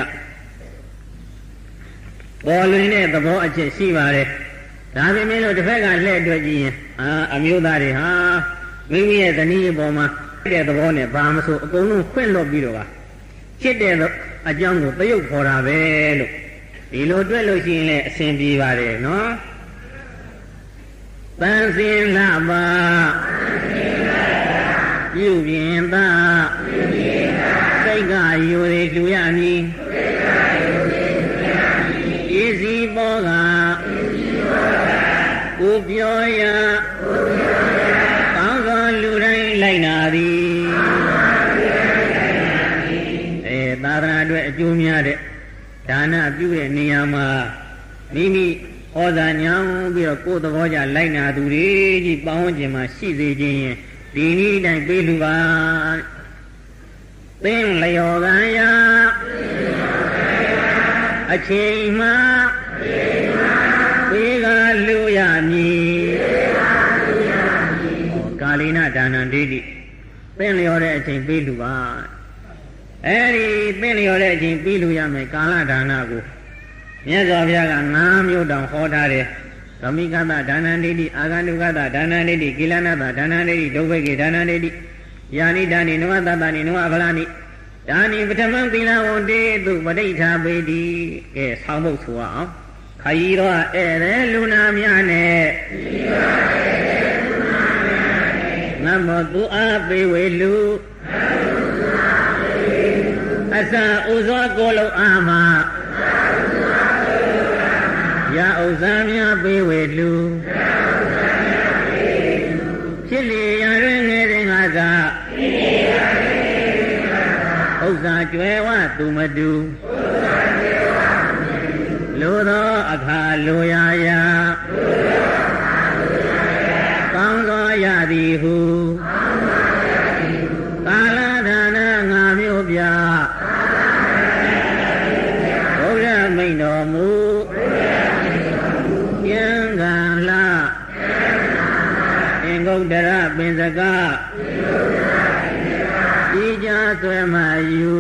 A: ပေါ်လွင်တဲ့သဘောအချက်ရှိပါတယ်ဒါပေမဲ့လို့တစ်ဖက်ကလှည့်တွေ့ကြည့်ရင်အာအမျိုးသားတွေဟာမိမိရဲ့ဇနီးအပေါ်မှာတဲ့သဘောနဲ့ဘာမဆိုအကုန်လုံးခွင့်လွတ်ပြီးတော့ကဖြစ်တဲ့အကြောင်းကိုသရုပ်ခေါ်တာပဲလို့ဒီလိုတွေ့လို့ရှိရင်လည်းအဆင်ပြေပါတယ်နော်တန်စင်လာပါပြုပြင်သာစိတ်ကယူရလှူရမည်ဤစီပေါ်ကကိုပြောရာကောင်းသောလူတိုင်းလိုက်နာသည်အဲသာသနာအတွက်အကျိုးများတဲ့ဒါနပြုတဲ့နေရာမှာမိမိဩဇာညောင်းပြီးတော့ကိုယ်သဘောကြလိုက်နာသူတွေကြီးပေါင်းဝန်းကျင်မှာရှိစေခြင်းရင်ဒီနည်းတိုင်းပေးလူပါသင်လျော်ကံရာအချိန်မှသေကလူရမည်ကာလိနဒါနံဒိဋ္ဌိသင်လျော်တဲ့အချိန်ပေးလူပါအဲဒီသင်လျော်တဲ့အချိန်ပေးလူရမယ်ကာလဒါနကိုမြတ်စွာဘုရားကငါးမျိုးတောင်ဟောထားတယ်ဗမိကတဒါနန္ဒိတိအာဂန္တုကတဒါနန္ဒိတိကိလနတဒါနန္ဒိတိဒုဗ္ဗေကေဒါနန္ဒိတိယာနိဒါနိနဝတတနိနဝဗလာနိဒါနိပထမံသီလဝန္တေတုပဋိဌာပေတိကဲဆောင်းဖို့ဆိုအောင်ခရီးတော့ဧရဲလူနာများနဲ့နမောသူအားပေဝေလူအစဥသောကိုလုံးအားမှာရဥစ္စာများပေဝေလူဖြစ်လေရတွင်ငယ်တဲ့ငါကဥစ္စာကျွဲဝသူမတူလိုသောအခါလိုရာရာကောင်းသောရသည်ဟုကာလဒါနငါမျိုးပြဘုရားမိန်တော်မူယံကံလာအင်္ဂုတ္တရပင်စကားဤကြဆွဲမှယူ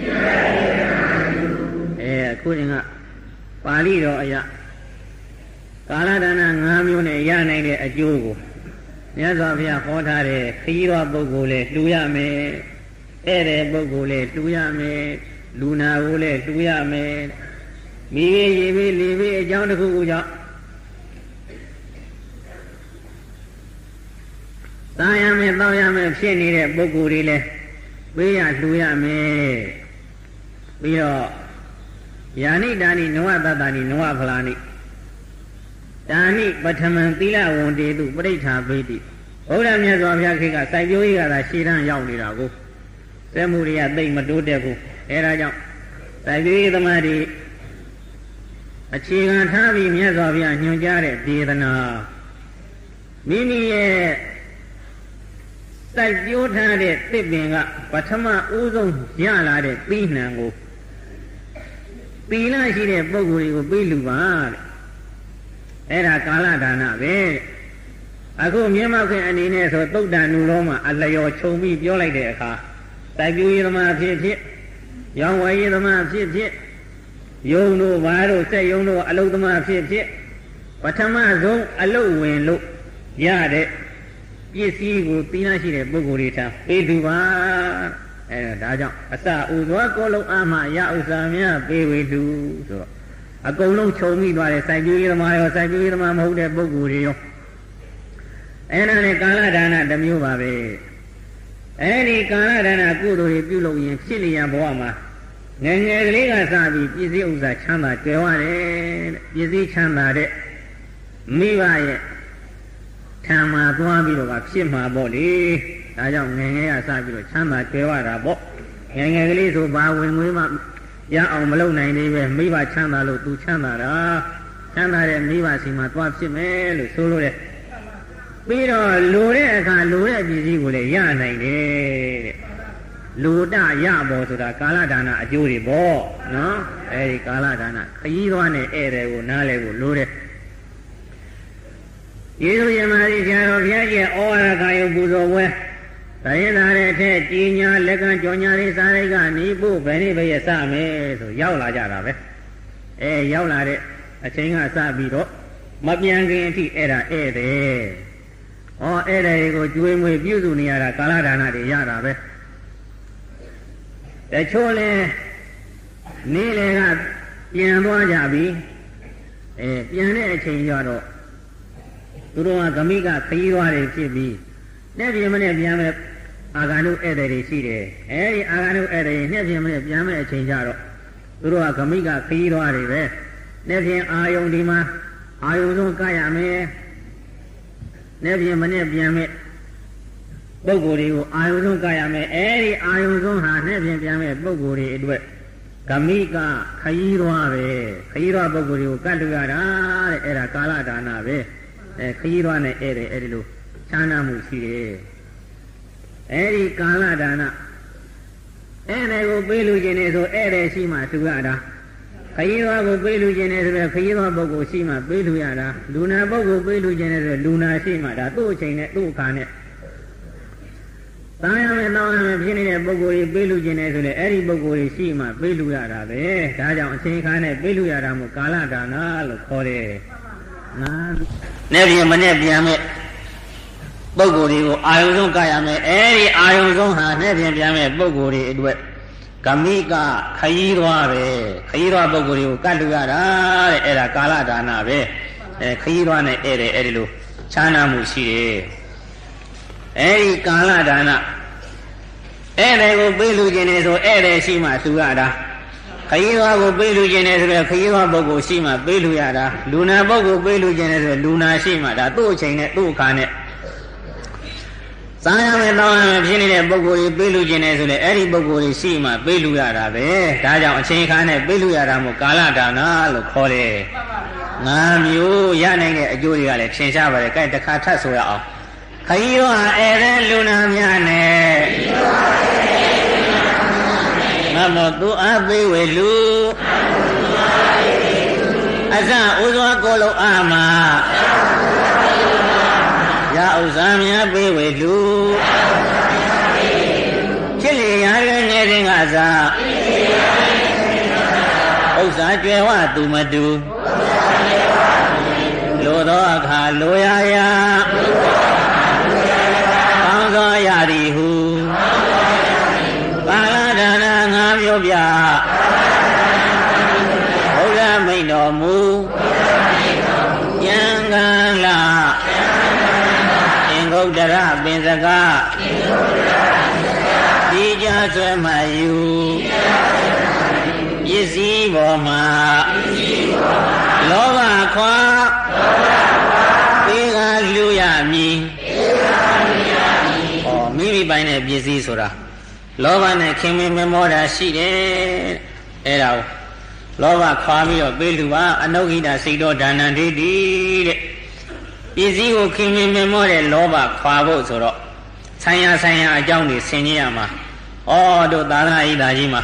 A: အဲအခုရင်ကပါဠိတော်အရာကာလဒါန၅မျိုးနဲ့ရနိုင်တဲ့အကျိုးကိုမြတ်စွာဘုရားဟောထားတဲ့ခရီးတော်ပုဂ္ဂိုလ်လေလှူရမယ်ဧည့်တဲ့ပုဂ္ဂိုလ်လေလှူရမယ်လူနာကိုလေလှူရမယ်မိဘရေဘလေဘအကြောင်းတစ်ခုခုကြောင့်သာရမယ်တောင်းရမယ်ဖြစ်နေတဲ့ပုဂ္ဂိုလ်တွေလေပေးရလှူရမယ်ပြီးတော့ယာနိဒါနိနဝတတနိနဝဖလာနိဒါနိပထမံသီလဝန္တေတုပဋိဌာပေတိဘုရားမြတ်စွာဘုရားခေတ်ကစိုက်ပျိုးရေးကသာရှေ့တန်းရောက်နေတာကိုစက်မှုတွေကသိမ့်မတိုးတက်ဘူးအဲဒါကြောင့်စိုက်ပျိုးရေးသမားတွေအခြေခံထားပြီးမြတ်စွာဘုရားညွှန်ကြားတဲ့ဒေသနာမိမိရဲ့စိုက်ပျိုးထားတဲ့သစ်ပင်ကပထမဦးဆုံးရလာတဲ့ပြီးနှံကိုပီလာရှိတဲ့ပုဂ္ဂိုလ်တွေကိုပေးလူပါတဲ့အဲ့ဒါကာလဒါနပဲအခုမြင်းမောက်ခင်အနေနဲ့ဆိုသုတ်တန်နုလုံးမှာအလျော်ခြုံပြီးပြောလိုက်တဲ့အခါစိုက်ပျိုးရေးသမားဖြစ်ဖြစ်ရောင်းဝယ်ရေးသမားဖြစ်ဖြစ်ယုံတို့ဘာတို့စက်ယုံတို့အလုသမားဖြစ်ဖြစ်ပထမဆုံးအလုဝင်လို့ရတဲ့ပစ္စည်းကိုပီလာရှိတဲ့ပုဂ္ဂိုလ်တွေထားပေးလူပါအဲဒါကြောင့်အစဥသောကိုလုံးအာမရဥစ္စာများပေးဝေလူဆိုတော့အကုန်လုံးခြုံမိသွားတယ်စိုက်ပျိုးရေးသမားရောစိုက်ပျိုးရေးသမားမဟုတ်တဲ့ပုဂ္ဂိုလ်တွေရောအဲ့ဒါနဲ့ကာလဒါနတစ်မျိုးပါပဲအဲ့ဒီကာလဒါနကုသိုလ်တွေပြုလုပ်ရင်ဖြစ်လျံဘဝမှာငယ်ငယ်ကလေးကစပြီးပစ္စည်းဥစ္စာချမ်းသာကြွယ်ဝတယ်ပစ္စည်းချမ်းသာတဲ့မိဘရဲ့ထံမှာသွားပြီးတော့ဖြစ်မှာပေါ့လေဒါကြောင့်ငယ်ငယ်ကစပြီးတော့ချမ်းသာကြွယ်ဝတာပေါ့ငယ်ငယ်ကလေးဆိုဘာဝင်ငွေမှရအောင်မလုပ်နိုင်သေးပဲမိဘချမ်းသာလို့သူချမ်းသာတာချမ်းသာတဲ့မိဘစီမှာသွားဖြစ်မယ်လို့ဆိုလို့တဲ့ပြီးတော့လိုတဲ့အခါလိုတဲ့ပစ္စည်းကိုလည်းရနိုင်တယ်တဲ့လူတရပေါ်ဆိုတာကာလဒါနအကျိုးတွေပေါ့နော်အဲဒီကာလဒါနခရီးသွားနဲ့ဧည့်သည်ကိုနားလဲကိုလိုတဲ့ယေရှုယမကြီးဆရာတော်ဘုရားရဲ့ဩဝါဒကာယပူဇော်ပွဲဒါရင်သာတဲ့အထက်ကြီးညာလက်ကကြောညာလေးစားလိုက်ကနေပို့ဘယ်နည်းပဲရစမယ်ဆိုရောက်လာကြတာပဲအဲရောက်လာတဲ့အချိန်ကစပြီးတော့မပြန်ခင်အထိအဲ့ဒါဧည့်သည်ဩဧည့်သည်ကိုကျွေးမွေးပြုစုနေရတာကာလဒါနတွေရတာပဲတချို့လဲနေ့လေကပြန်သွားကြပြီအဲပြန်တဲ့အချိန်ကျတော့သူတို့ကဂမိကခရီးသွားတွေဖြစ်ပြီးနဲ့ပြင်မနဲ့ပြန်မဲ့အာဂန္တုဧည့်သည်တွေရှိတယ်အဲဒီအာဂန္တုဧည့်သည်နဲ့ပြင်မနဲ့ပြန်မဲ့အချိန်ကျတော့သူတို့ကဂမိကခရီးသွားတွေပဲနဲ့ပြင်အာယုံဒီမှာအာယုံဆုံးကရမယ်နဲ့ပြင်မနဲ့ပြန်မဲ့ပုဂ္ဂိုလ်တွေကိုအာယုံဆုံးကရမယ်အဲဒီအာယုံဆုံးဟာနဲ့ပြင်ပြန်မဲ့ပုဂ္ဂိုလ်တွေအတွက်ဂမိကခရီးသွားပဲခရီးသွားပုဂ္ဂိုလ်တွေကိုကတ်လို့ရတာတဲ့အဲ့ဒါကာလဒါနပဲအဲခရီးသွားနဲ့ဧည့်သည်အဲ့ဒီလိုချမ်းသာမှုရှိတယ်အဲဒီကာလဒါနဧည့်သည်ကိုပေးလူခြင်းနေဆိုဧည့်သည်ရှိမှသူရတာခရီးသွားကိုပေးလူခြင်းနေဆိုတော့ခရီးသွားပုဂ္ဂိုလ်ရှိမှပေးလူရတာလူနာပုဂ္ဂိုလ်ပေးလူခြင်းနေဆိုလူနာရှိမှဒါသူ့အချိန်နဲ့သူ့အခါနဲ့သားရမယ်တောင်းရမယ်ဖြစ်နေတဲ့ပုဂ္ဂိုလ်ကြီးပေးလူခြင်းနေဆိုလေအဲ့ဒီပုဂ္ဂိုလ်ကြီးရှိမှပေးလူရတာပဲဒါကြောင့်အချိန်ခါနဲ့ပေးလူရတာမို့ကာလဒါနလို့ခေါ်တယ်နဲ့ပြင်မနဲ့ပြန်မဲ့ပုဂ္ဂိုလ်တွေကိုအာယုံဆုံးကရမယ်အဲဒီအာယုံဆုံးဟာနဲ့ပြင်ပြန်မဲ့ပုဂ္ဂိုလ်တွေအတွက်ကမိကခရီးသွားပဲခရီးသွားပုဂ္ဂိုလ်တွေကိုကတ်လူရတာတဲ့အဲ့ဒါကာလဒါနပဲအဲခရီးသွားနဲ့ဧည့်တယ်အဲ့ဒီလိုခြားနာမှုရှိတယ်အဲဒီကာလဒါနဧည့်တယ်ကိုပေးလူခြင်းနေဆိုဧည့်တယ်ရှိမှသူရတာခရီးသွားကိုပေးလူခြင်းနေဆိုတော့ခရီးသွားပုဂ္ဂိုလ်ရှိမှပေးလူရတာလူနာပုဂ္ဂိုလ်ပေးလူခြင်းနေဆိုလူနာရှိမှဒါသူ့အချိန်နဲ့သူ့အခါနဲ့စားရမယ်တောင်းရမယ်ဖြစ်နေတဲ့ပုဂ္ဂိုလ်ကြီးပေးလူခြင်းနေဆိုလေအဲ့ဒီပုဂ္ဂိုလ်ကြီးရှိမှပေးလူရတာပဲဒါကြောင့်အချိန်ခါနဲ့ပေးလူရတာမို့ကာလဒါနလို့ခေါ်တယ်ငါမျိုးရနိုင်တဲ့အကျိုးတွေကလည်းထင်ရှားပါတယ်ကြိုက်တစ်ခါထပ်ဆိုရအောင်ခရီးတော်ဟာဧည့်တဲ့လူနာများနဲ့ငါမို့သူအားပေးဝေလူအစဥစွာကိုလုံးအာမရဥစ္စာများပေးဝေလူဖြစ်လေရတဲ့နေစဉ်ကစားဥစ္စာကျွယ်ဝသူမတူလိုသောအခါလိုရရာကောင်းသောရသည်ဟုကာလဒါနငါမျိုးပြဘုရားမိန်တော်မူယံကလာဂုတ်တရပင်စကားဒီကြဆွဲမှယူပစ္စည်းပေါ်မှာလောဘခွာပေးကလူရမည်ဟောမိမိပိုင်တဲ့ပစ္စည်းဆိုတာလောဘနဲ့ခင်မင်မမောတာရှိတယ်အဲ့ဒါကိုလောဘခွာပြီးတော့ပေးလူပါအနုဂိတစိတ်တော်ဒါနံဒိဋ္ဌိတဲ့ပစ္စည်းကိုခင်မင်မမောတဲ့လောဘခွာဖို့ဆိုတော့ဆိုင်ရာဆိုင်ရာအကြောင်းတွေဆင်ခြင်ရမှာဩတို့သာသနာ့ဤသားကြီးမှာ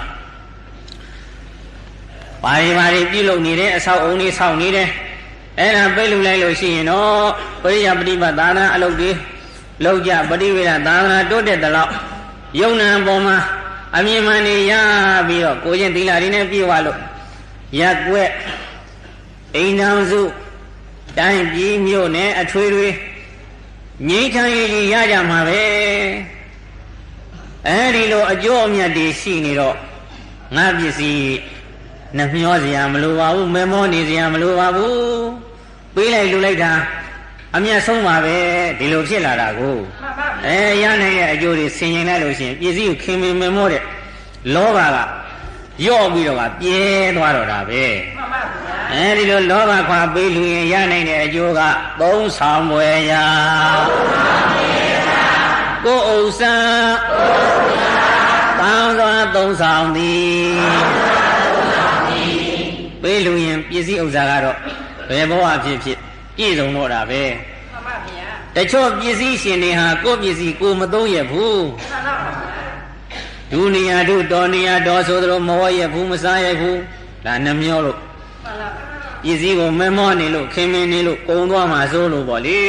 A: ဘာတွေဘာတွေပြုလုပ်နေတဲ့အဆောက်အုံတွေဆောက်နေတယ်အဲ့ဒါပြိလူလိုက်လို့ရှိရင်တော့ပရိယပฏิပတ်သာသနာအလုပ်တွေလောက်ကြပฏิဝေဒသာသနာတိုးတက်တဲ့လောက်ယုံနာပေါ်မှာအမြင်မှန်နေရပြီးတော့ကိုချင်းသီလတွေနဲ့ပြည့်ဝလို့ရက်ွက်အိမ်တော်စုတိုင်းပြည်မြို့နဲ့အထွေထွေငြိမ်းချမ်းရေးရကြမှာပဲအဲဒီလိုအကျိုးအမြတ်တွေရှိနေတော့ငါပစ္စည်းနှမျောစရာမလိုပါဘူးမဲမောနေစရာမလိုပါဘူးပေးလိုက်လူလိုက်တာအမြတ်ဆုံးပါပဲဒီလိုဖြစ်လာတာကိုအဲရနိုင်တဲ့အကျိုးတွေဆင်ရင်လိုက်လို့ရှိရင်ပစ္စည်းကိုခင်မင်မဲမောတဲ့လောဘကယော့ပြီးတော့ကပြဲသွားတော့တာပဲအဲဒီလိုလောဘခွာပေးလူရင်ရနိုင်တဲ့အကျိုးကသုံးဆောင်ွယ်ရာကိုယ်ဥစ္စာကောင်းစွာသုံးဆောင်သည်ပေးလူရင်ပစ္စည်းဥစ္စာကတော့ဘယ်ဘဝဖြစ်ဖြစ်ပြည့်စုံတော့တာပဲတချို့ပစ္စည်းရှင်တွေဟာကိုယ့်ပစ္စည်းကိုမသုံးရဘူးဒုနေရာဒုတော်နေရာတော်ဆိုသလိုမဝရဘူးမစားရဘူးဒါနှမျောလို့ပစ္စည်းကိုမမောနေလို့ခင်မင်းနေလို့ကုံသွားမှစိုးလို့ပေါ့လေ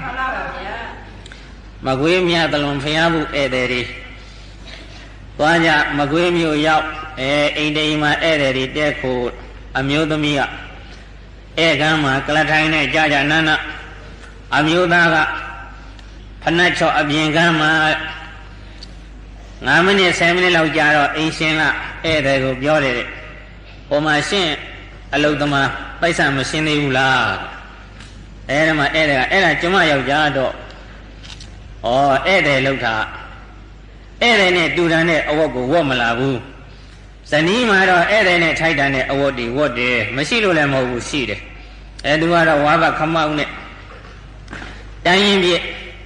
A: မကွေးမြတ်တလုံးဖျားဘူးဧည့်သည်တွေသွားကြမကွေးမြို့ရောက်အဲအိမ်တိမ်မှာဧည့်သည်တွေတက်ဖို့အမျိုးသမီးကဧကံမှာကလထိုင်နဲ့ကြာကြာနန်းနအမျိုးသားကဖနက်ချော့အပြင်ကမ်းမှာငါးမိနစ်ဆယ်မိနစ်လောက်ကြာတော့အိမ်ရှင်ကဧည့်သည်ကိုပြောတယ်ဟိုမှာရှင်းအလုသမားပိုက်ဆံမရှင်းသေးဘူးလားအဲဒါမှဧည့်သည်ကအဲ့ဒါကျမယောက်ျားတော့ဩဧည့်သည်လောက်တာဧည့်သည်နဲ့တူတန်တဲ့အဝတ်ကိုဝတ်မလာဘူးဇနီးမှာတော့ဧည့်သည်နဲ့ထိုက်တန်တဲ့အဝတ်တွေဝတ်တယ်မရှိလို့လည်းမဟုတ်ဘူးရှိတယ်အဲသူကတော့ဝါဘခမောက်နဲ့တိုင်းရင်ပြည့်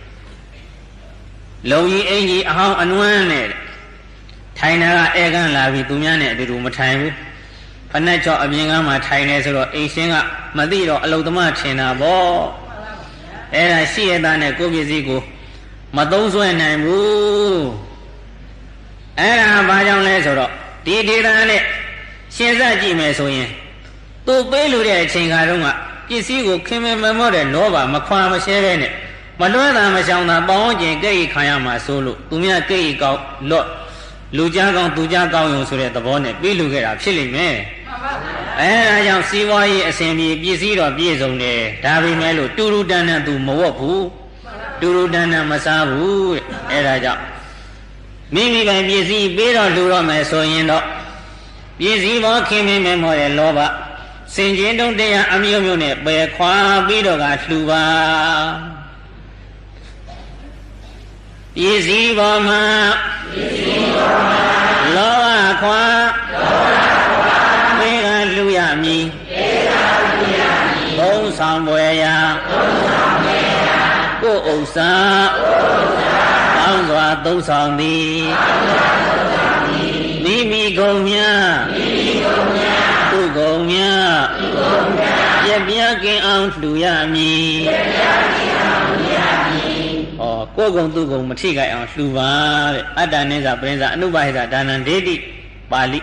A: လုံကြီးအင်ကြီးအဟောင်းအနွမ်းနဲ့ထိုင်တာကဧကန်လာပြီးသူများနဲ့အတူတူမထိုင်ဘူးဖနက်ချော့အပြင်ကမှထိုင်နေဆိုတော့အိမ်ရှင်ကမသိတော့အလုသမားထင်တာပေါ့အဲ့ဒါရှိရတဲ့နဲ့ကိုယ့်ပစ္စည်းကိုမသုံးဆွဲနိုင်ဘူးအဲ့ဒါဘာကြောင့်လဲဆိုတော့ဒီဒေသနဲ့ရှင်းစကြည့်မယ်ဆိုရင်သူပေးလို့တဲ့အချိန်ခါတုန်းကပစ္စည်းကိုခင်မင်မမော့တဲ့လောဘမခွာမရှဲပဲနဲ့မလွဲတာမရှောင်တာပေါင်းကျင်ကြိတ်ခံရမှာဆိုလို့သူများကြိတ်ကောက်လော့လူကြားကောင်းသူကြားကောင်းရုံဆိုတဲ့သဘောနဲ့ပြေးလူခဲ့တာဖြစ်လိမ့်မယ်အဲဒါကြောင့်စီးပွားရေးအစဉ်ပြေပစ္စည်းတော့ပြည့်စုံတယ်ဒါပေမဲ့လို့တူတူတန်တန်သူမဝတ်ဘူးတူတူတန်တန်မစားဘူးတဲ့အဲဒါကြောင့်မိမိပိုင်ပစ္စည်းပေးတော့လှူတော့မယ်ဆိုရင်တော့ပစ္စည်းပေါ်ခင်မင်းမဲမောတဲ့လောဘစင်ကျင်တုံးတရားအမျိုးမျိုးနဲ့ပယ်ခွာပြီးတော့ကလှူပါပစ္စည်းပေါ်မှာပစ္စည်းပေါ်မှာလောဘခွာလောဘခွာပေးကလှူရမည်ပေးကလှူရမည်သုံးဆောင်ပွဲရာသုံးဆောင်ပွဲရာကိုယ်ဥစ္စာကိုယ်ဥစ္စာကောင်းစွာသုံးဆောင်သည်ကောင်းစွာသုံးဆောင်သည်မိမိကုန်များမိမိကုန်များသူကုန်များသူကုန်များပြပြကင်းအောင်လှူရမည်ပြပြကင်းအောင်လှူရမည်ဩကိုယ်ကုန်သူကုန်မထိခိုက်အောင်လှူပါတဲ့အတ္တနိစ္စပရိစ္ဆအနုပါဟိတဒါနံဒေတိပါဠိ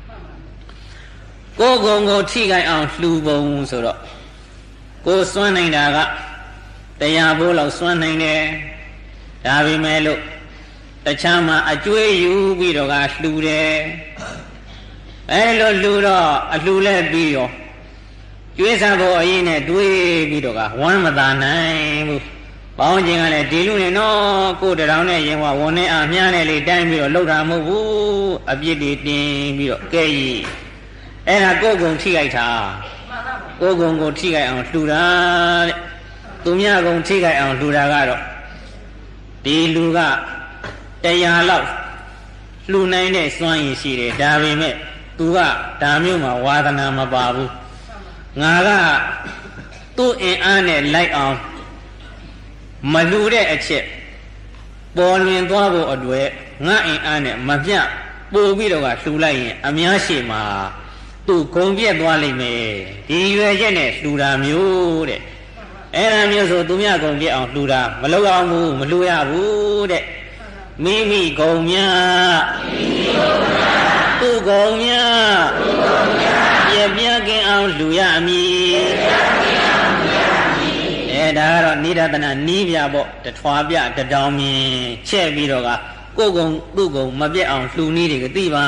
A: ကိုယ်ကုန်ကိုထိခိုက်အောင်လှူပုံဆိုတော့ကိုယ်စွန့်နိုင်တာကတရားဘိုးလောက်စွန့်နိုင်တယ်ဒါပေမဲ့လို့တခြားမှာအကျွေးယူပြီးတော့ကလှူတယ်အဲလိုလှူတော့အလှူလဲပြီးရောကျွေးစားဖို့အရင်နဲ့တွေးပြီးတော့ကဝမ်းမသာနိုင်ဘူးပေါင်းခြင်းကလည်းဒီလူနဲ့နော်ကိုယ်တောင်နဲ့ရင်ဝဝန်နဲ့အမြားနဲ့လေးတိုင်းပြီးတော့လှုပ်တာမဟုတ်ဘူးအပြစ်တွေတင်ပြီးတော့ကဲကြီးအဲ့ဒါကိုယ်ကုံထိခိုက်တာကိုယ်ကုံကိုထိခိုက်အောင်လှူတာတဲ့သူများကုံထိခိုက်အောင်လှူတာကတော့ဒီလူကတရားလောက်လှူနိုင်တဲ့စွမ်းရည်ရှိတယ်ဒါပေမဲ့သူကဒါမျိုးမှာဝါသနာမပါဘူးငါကသူ့အင်အားနဲ့လိုက်အောင်မလှူတဲ့အချက်ပေါ်လွင်သွားဖို့အတွက်ငါအင်အားနဲ့မပြပို့ပြီးတော့ကလှူလိုက်ရင်အများရှိမှာသူဂုံပြက်သွားလိမ့်မယ်ဒီရွယ်ချက်နဲ့လှူတာမျိုးတဲ့အဲ့ဒါမျိုးဆိုသူများဂုံပြက်အောင်လှူတာမလုပ်အောင်ဘူးမလှူရဘူးတဲ့မိမိဂုံများမိမိဂုံများသူဂုံများသူဂုံများပြပြကင်းအောင်လှူရမည်ပြပြကင်းအောင်လှူရမည်အဲဒါကတော့နိဒသနာနီးပြပေါ့တထွားပြတတောင်မြင်ချက်ပြီးတော့ကကိုယ်ကုံသူ့ကုံမပြက်အောင်လှူနည်းတွေကသိပါ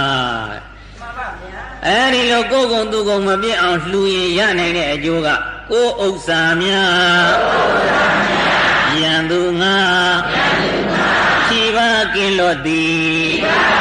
A: အဲဒီလိုကိုယ်ကုံသူ့ကုံမပြည့်အောင်လှူရင်ရနိုင်တဲ့အကျိုးကကိုယ်ဥစ္စာများယံသူငါခြိပါကင်းလို့သည်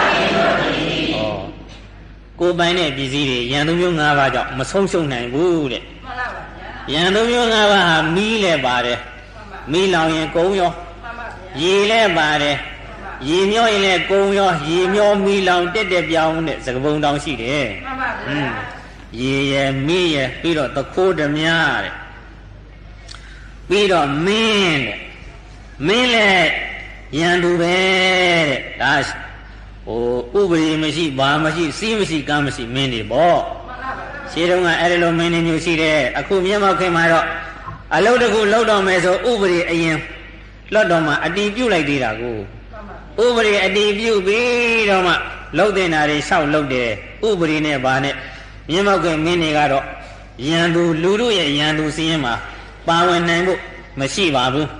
A: ကိုယ်ပိုင်တဲ့ပစ္စည်းတွေယံသူမျိုး၅ပါးကြောင့်မဆုံးရှုံးနိုင်ဘူးတဲ့ယံသူမျိုး၅ပါးဟာမီးလည်းပါတယ်မီးလောင်ရင်ကုန်းရောရေလည်းပါတယ်ရေမျောရင်လည်းကုံရောရေမျောမီလောင်တက်တက်ပြောင်းတဲ့စကပုံတောင်ရှိတယ်မှန်ပါဗျာဟွန်းရေရမီးရပြီးတော့တခိုးဓမြတဲ့ပြီးတော့မင်းတဲ့မင်းလည်းရန်သူပဲတဲ့ဒါဟိုဥပဒေမရှိဘာမရှိစီးမရှိကမ်းမရှိမင်းတွေပေါ့မှန်ပါဗျာရှင်းတော့ကအဲ့ဒီလိုမင်းတွေမျိုးရှိတယ်အခုမျက်မှောက်ခင်မှာတော့အလုပ်တစ်ခုလုပ်တော့မယ်ဆိုဥပဒေအရင်လွတ်တော်မှာအတီးပြုတ်လိုက်သေးတာကိုဥပဒေအတည်ပြုပြီးတော့မှလှုပ်တဲ့နာတွေဆောက်လှုပ်တယ်ဥပဒေနဲ့ဗာနဲ့မြင်းမောက်ကမင်းတွေကတော့ရန်သူလူတို့ရဲ့ရန်သူစည်းရင်မှာပါဝင်နိုင်ဖို့မရှိပါဘူး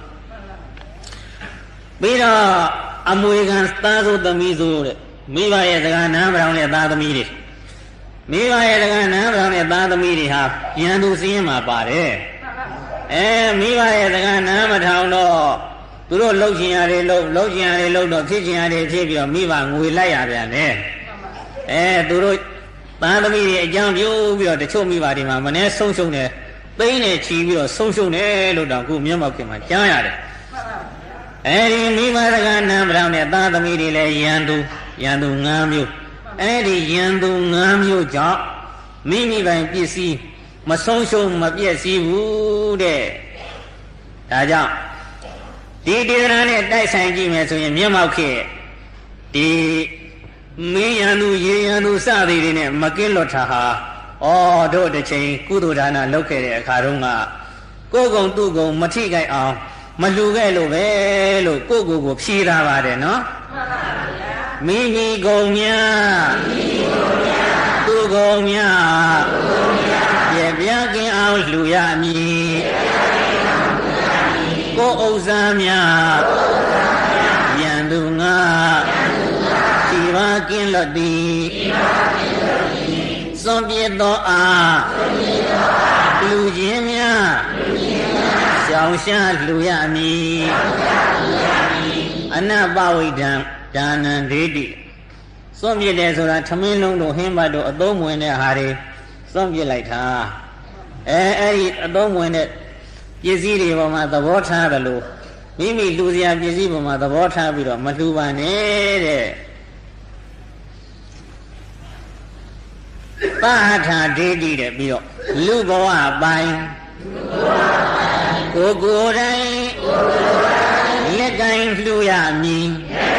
A: ပြီးတော့အမွေခံသားဆိုသမီးဆိုတဲ့မိဘရဲ့စကားနားမထောင်တဲ့သားသမီးတွေမိဘရဲ့စကားနားမထောင်တဲ့သားသမီးတွေဟာရန်သူစည်းရင်မှာပါတယ်အဲမိဘရဲ့စကားနားမထောင်တော့သူတို့လှုပ်ချင်ရတယ်လှုပ်လှုပ်ချင်ရတယ်လှုပ်တော့ဖြစ်ချင်ရတယ်ဖြစ်ပြီးတော့မိဘငွေလိုက်ရပြန်တယ်အဲသူတို့သားသမီးတွေအကြောင်းပြုပြီးတော့တချို့မိဘတွေမှာမနှဲဆုံးရှုံးတယ်သိန်းနဲ့ချီပြီးတော့ဆုံးရှုံးတယ်လို့တော့ခုမျက်မှောက်ခင်မှာကြားရတယ်အဲဒီမိဘစကားနားမထောင်တဲ့သားသမီးတွေလည်းရန်သူရန်သူ၅မျိုးအဲဒီရန်သူ၅မျိုးကြောင့်မိမိပိုင်ပစ္စည်းမဆုံးရှုံးမပြည့်စည်ဘူးတဲ့ဒါကြောင့်ဒီဒေသနာနဲ့တိုက်ဆိုင်ကြည့်မယ်ဆိုရင်မျက်မှောက်ခေဒီမင်းရန်သူရေရန်သူစသည်တွေနဲ့မကင်းလွတ်တာဟာဩတို့တစ်ချိန်ကုသိုလ်ဒါနလုပ်ခဲ့တဲ့အခါတုန်းကကိုယ်ကုံသူ့ကုံမထိခိုက်အောင်မလှူခဲ့လို့ပဲလို့ကိုယ့်ကိုယ်ကိုဖြေတာပါတယ်နော်မှန်ပါဗျာမိမိကုံများမိမိကုံများသူ့ကုံများသူ့ကုံများပြပြကင်းအောင်လှူရမည်ကိုဥစ္စာများယံသူငါဒီပါကင်းလွတ်သည်စွန့်ပြစ်သောအားလူချင်းများရှောင်ရှားလူရမည်အနပဝိဒံဒါနံဒိဋ္ဌိစွန့်ပြစ်တယ်ဆိုတာထမင်းလုံးတို့ဟင်းဘတ်တို့အသုံးဝင်တဲ့ဟာတွေစွန့်ပြစ်လိုက်တာအဲအဲ့ဒီအသုံးဝင်တဲ့ပစ္စည်းတွေပေါ်မှာသဘောထားတယ်လို့မိမိလူစရာပစ္စည်းပေါ်မှာသဘောထားပြီးတော့မလှူပါနဲ့တဲ့ပါထာဒိဋ္ဌိတဲ့ပြီးတော့လူဘဝပိုင်းကိုကိုယ်တိုင်လက်ကင်လှူရမည်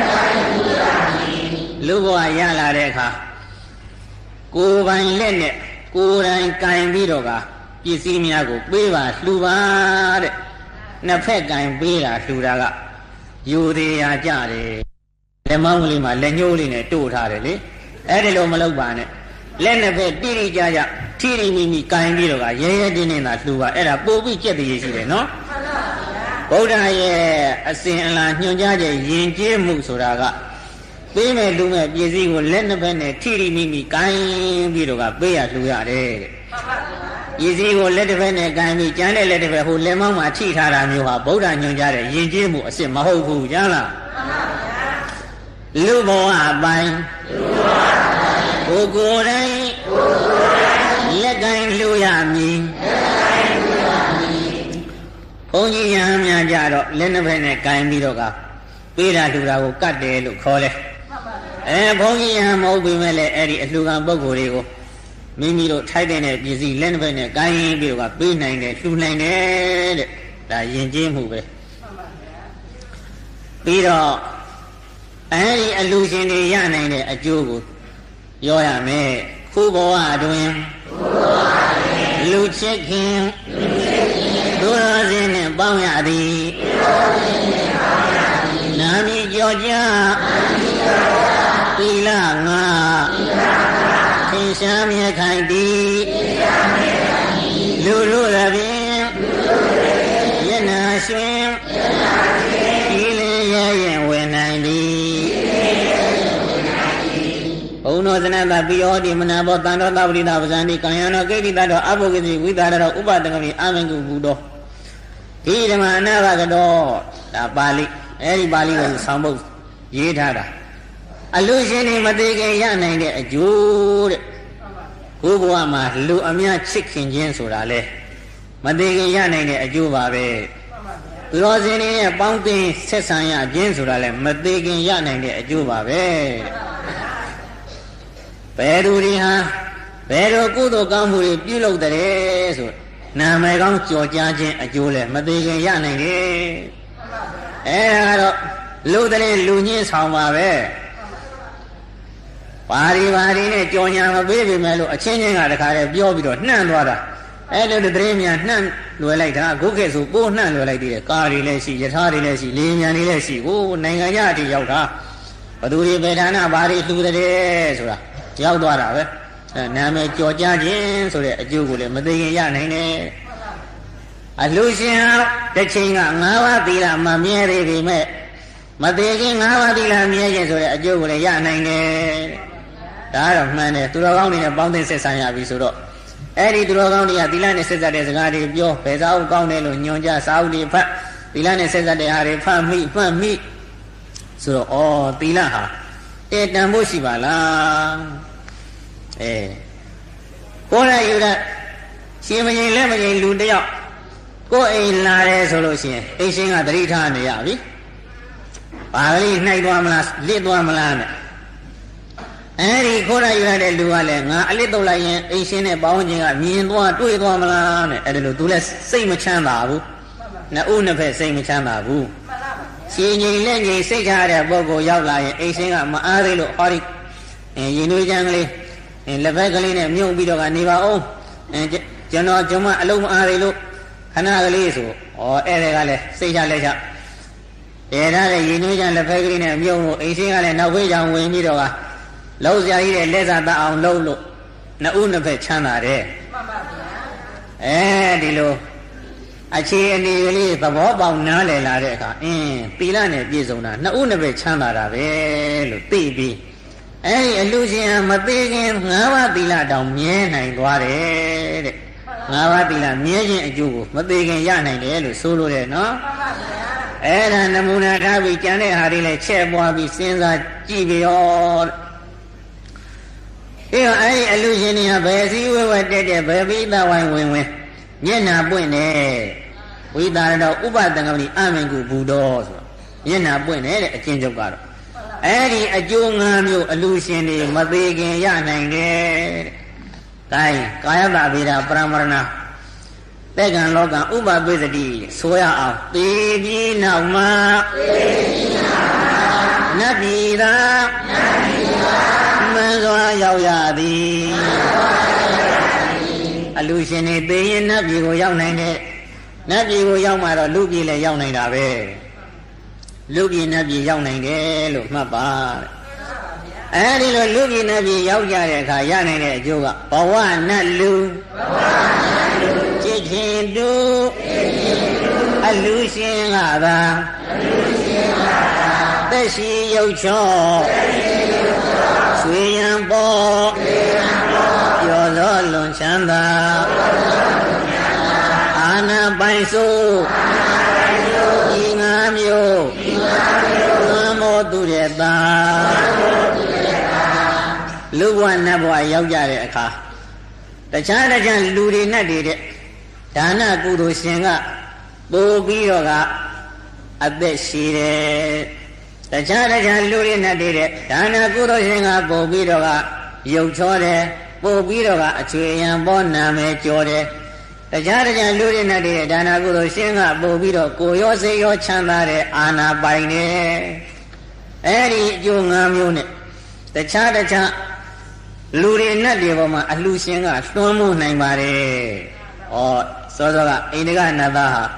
A: လူဘဝရလာတဲ့အခါကိုယ်ပိုင်လက်နဲ့ကိုယ်တိုင်ကင်ပြီးတော့ကပစ္စည်းများကိုပေးပါလှူပါတဲ့နှစ်ဖက်ကင်ပေးတာလှူတာကယူသေးရကြတယ်လက်မောင်းကလေးမှာလက်ညှိုးလေးနဲ့တို့ထားတယ်လေအဲ့ဒီလိုမလုပ်ပါနဲ့လက်နှစ်ဖက်တိတိကျကျထီထီမိမိကင်ပြီးတော့ကရဲရဲတင်းတင်းသာလှူပါအဲ့ဒါပို့ပြီးကြက်တည်းရှိတယ်နော်ဗုဒ္ဓရဲ့အစဉ်အလာညွှန်ကြားချက်ယဉ်ကျေးမှုဆိုတာကပေးမဲ့လူမဲ့ပစ္စည်းကိုလက်နှစ်ဖက်နဲ့ထီထီမိမိကင်ပြီးတော့ကပေးရလှူရတယ်တဲ့ပစ္စည်းကိုလက်တစ်ဖက်နဲ့ကင်ပြီးကျန်တဲ့လက်တစ်ဖက်ဟိုလက်မောင်းမှာထိထားတာမျိုးဟာဗုဒ္ဓညွှန်ကြားတဲ့ယဉ်ကျေးမှုအစစ်မဟုတ်ဘူးကြားလားလူဘဝအပိုင်းကိုကိုယ်တိုင်လက်ကင်လှူရမည်ဘုန်းကြီးရဟန်းများကြတော့လက်နှစ်ဖက်နဲ့ကင်ပြီးတော့ကပေးတာလှူတာကိုကတ်တယ်လို့ခေါ်တယ်အဲဘုန်းကြီးရဟန်းမဟုတ်ပြီမဲ့လေအဲ့ဒီအလှူခံပုဂ္ဂိုလ်တွေကိုမိမိတို့ထိုက်တဲ့ပစ္စည်းလက်နှစ်ဖက်နဲ့ကိုင်းပြီးတော့ပေးနိုင်တယ်လှူနိုင်တယ်တဲ့ဒါယဉ်ကျေးမှုပဲပြီးတော့အဲဒီအလှူရှင်တွေရနိုင်တဲ့အကျိုးကိုပြောရမယ်ခုဘဝအတွင်းလူချစ်ခင်သူတော်စင်နဲ့ပေါင်းရသည်နာမည်ကြောကြသီလငါသင်္ရှားမြဲခိုင်သည်လူလူရပင်ယနာရွှင်ဤလည်းရရင်ဝင်နိုင်သည်ဘုံတော်သနတပိယောတိမနာဘောတန်တော်သပတိတာပဇာတိကံယံတော်ကိဋ္တိတတော်အဘုဂတိဝိသရတော်ဥပတကမိအာမင်ကုဘုတော်ဒီဓမ္မအနာဘကတော်ဒါပါဠိအဲဒီပါဠိကိုဆောင်းပုဒ်ရေးထားတာအလူရှင်တွေမသေးခင်ရနိုင်တဲ့အကျိုးတဲ့ကိုယ်ဘဝမှာလူအများချစ်ခင်ခြင်းဆိုတာလေမသေးခင်ရနိုင်တဲ့အကျိုးပါပဲသူတော်စင်တွေနဲ့ပေါင်းသင်းဆက်ဆံရခြင်းဆိုတာလေမသေးခင်ရနိုင်တဲ့အကျိုးပါပဲဘယ်သူတွေဟာဘယ်လိုကုသိုလ်ကောင်းမှုတွေပြုလုပ်တဲ့ဆိုနာမည်ကောင်းကြော်ကြားခြင်းအကျိုးလေမသေးခင်ရနိုင်တယ်အဲဒါကတော့လူတဲ့လူညင်းဆောင်ပါပဲပါရီပါရီနဲ့ကြော်ညာမပေးပေမဲ့လို့အချင်းချင်းကတခါတည်းပြောပြီးတော့နှံ့သွားတာအဲ့လိုတရေမြန်နှံ့လွယ်လိုက်တာခုခေတ်ဆိုပိုးနှံ့လွယ်လိုက်သေးတယ်ကားတွေလည်းရှိယထာတွေလည်းရှိလေမြန်တွေလည်းရှိကိုနိုင်ငံရအထိရောက်တာဘသူတွေပေဌာနဘာတွေလှူတဲ့ဆိုတာရောက်သွားတာပဲအဲနာမည်ကြော်ကြားခြင်းဆိုတဲ့အကျိုးကိုလည်းမသိရင်ရနိုင်တယ်အလှရှင်ဟာတစ်ချိန်ကငါးပါးသီလမမြဲသေးပေမဲ့မသေးခင်ငါးပါးသီလမြဲခြင်းဆိုတဲ့အကျိုးကိုလည်းရနိုင်တယ်ဒါတော့မှန်တယ်သူတော်ကောင်းတွေနဲ့ပေါင်းသင်းဆက်ဆံရပြီဆိုတော့အဲ့ဒီသူတော်ကောင်းတွေကသီလနဲ့ဆက်စပ်တဲ့စကားတွေပြောဘယ်စာအုပ်ကောင်းတယ်လို့ညွှန်ကြားစာအုပ်တွေဖတ်သီလနဲ့ဆက်စပ်တဲ့ဟာတွေဖတ်မိမှတ်မိဆိုတော့ဩသီလဟာတေတန်ဖို့ရှိပါလားအဲကိုယ်ရယူတဲ့ရှင်မရင်လက်မရင်လူတယောက်ကိုယ်အိမ်လာတယ်ဆိုလို့ရှိရင်အိမ်ရှင်ကသတိထားနေရပြီပါဠိနှိုက်သွားမလားလစ်သွားမလားနဲ့အဲဒီခိုးရယူရတဲ့လူကလည်းငါအလစ်တော့လိုက်ရင်အိမ်ရှင်နဲ့ပေါင်းခြင်းကမြင်သွားတွေ့သွားမလားနဲ့အဲဒီလိုသူလည်းစိတ်မချမ်းသာဘူးနှစ်ဦးနှစ်ဖက်စိတ်မချမ်းသာဘူးရှင်ငိမ်လက်ငိမ်စိတ်ချရတဲ့ပုဂ္ဂိုလ်ရောက်လာရင်အိမ်ရှင်ကမအားသေးလို့ဟောဒီရင်နှွေးချမ်းကလေးလက်ဖက်ကလေးနဲ့မြုပ်ပြီးတော့ကနေပါအောင်ကျွန်တော်ကျွန်မအလုံးမအားသေးလို့ခဏကလေးဆိုဩအဲ့ဒါကလည်းစိတ်ချလက်ချအဲဒါလည်းရင်နှွေးချမ်းလက်ဖက်ကလေးနဲ့မြုပ်လို့အိမ်ရှင်ကလည်းနောက်ဖေးချောင်ဝင်ပြီးတော့ကလုံးစရာကြီးတဲ့လက်စားတအောင်လုံးလို့နှစ်ဦးနှစ်ဖက်ချမ်းသာတယ်မှန်ပါဗျာအဲဒီလိုအခြေအနေကလေးသဘောပေါက်နားလည်လာတဲ့အခါအင်းသီလနဲ့ပြည့်စုံတာနှစ်ဦးနှစ်ဖက်ချမ်းသာတာပဲလို့သိပြီး ấy lưu xin mà tê cái ngã ba tỷ là đồng nhé này qua đấy đấy ngã ba tỷ là nhé chuyện chú mà tê cái giá này đấy rồi solo đấy nó ấy là nằm muna ra bị chán đấy hà đi lại che qua bị xin ra chi về ọ cái ấy lưu xin này về gì về về để để về bị ta quay quay quay nhé nào bữa này bữa ta đâu upa tăng cái gì amen của bù đô nhé nào bữa này để trên chỗ cả ấy đi ở chỗ ngam yêu lưu xin đi mà tê cái giá này đấy cái cái bà bị ra pramarna thế gan lo gan upa bê đi xóa ao tê bi nào mà nát đi ra mà xóa giàu già đi lưu xin đi tê nát đi của giàu này đấy nát đi của giàu mà rồi lưu đi là giàu này đã về lưu đi nát đi giàu này đấy lúc mà bà ấy đi rồi lưu đi nát đi giàu già đấy cả già này đấy chú ạ bảoว่าnát lưu Chiên đu, alu xiên ngã ra, tế sĩ yêu cho, suy nhân bộ, yo gió luôn chán ta, ana bay su, y ngam yo, ngam mô tu đệ ta, lưu quan na bòa yêu gia đệ khá, ta chá ta chá lưu đi na đi đệ. Dana kudo singa bobi roga abbe sire tachara jaluri na dire dana kudo singa bobi roga yau chore bobi roga achweyan bo name chore tachara jaluri na dire dana kudo singa bobi ro ko yo se yo chanda de ana pai ne eri jo nga myo ne tachara cha luri na de bo ma alu singa twon mo nai pare oh so so ka indika nata ha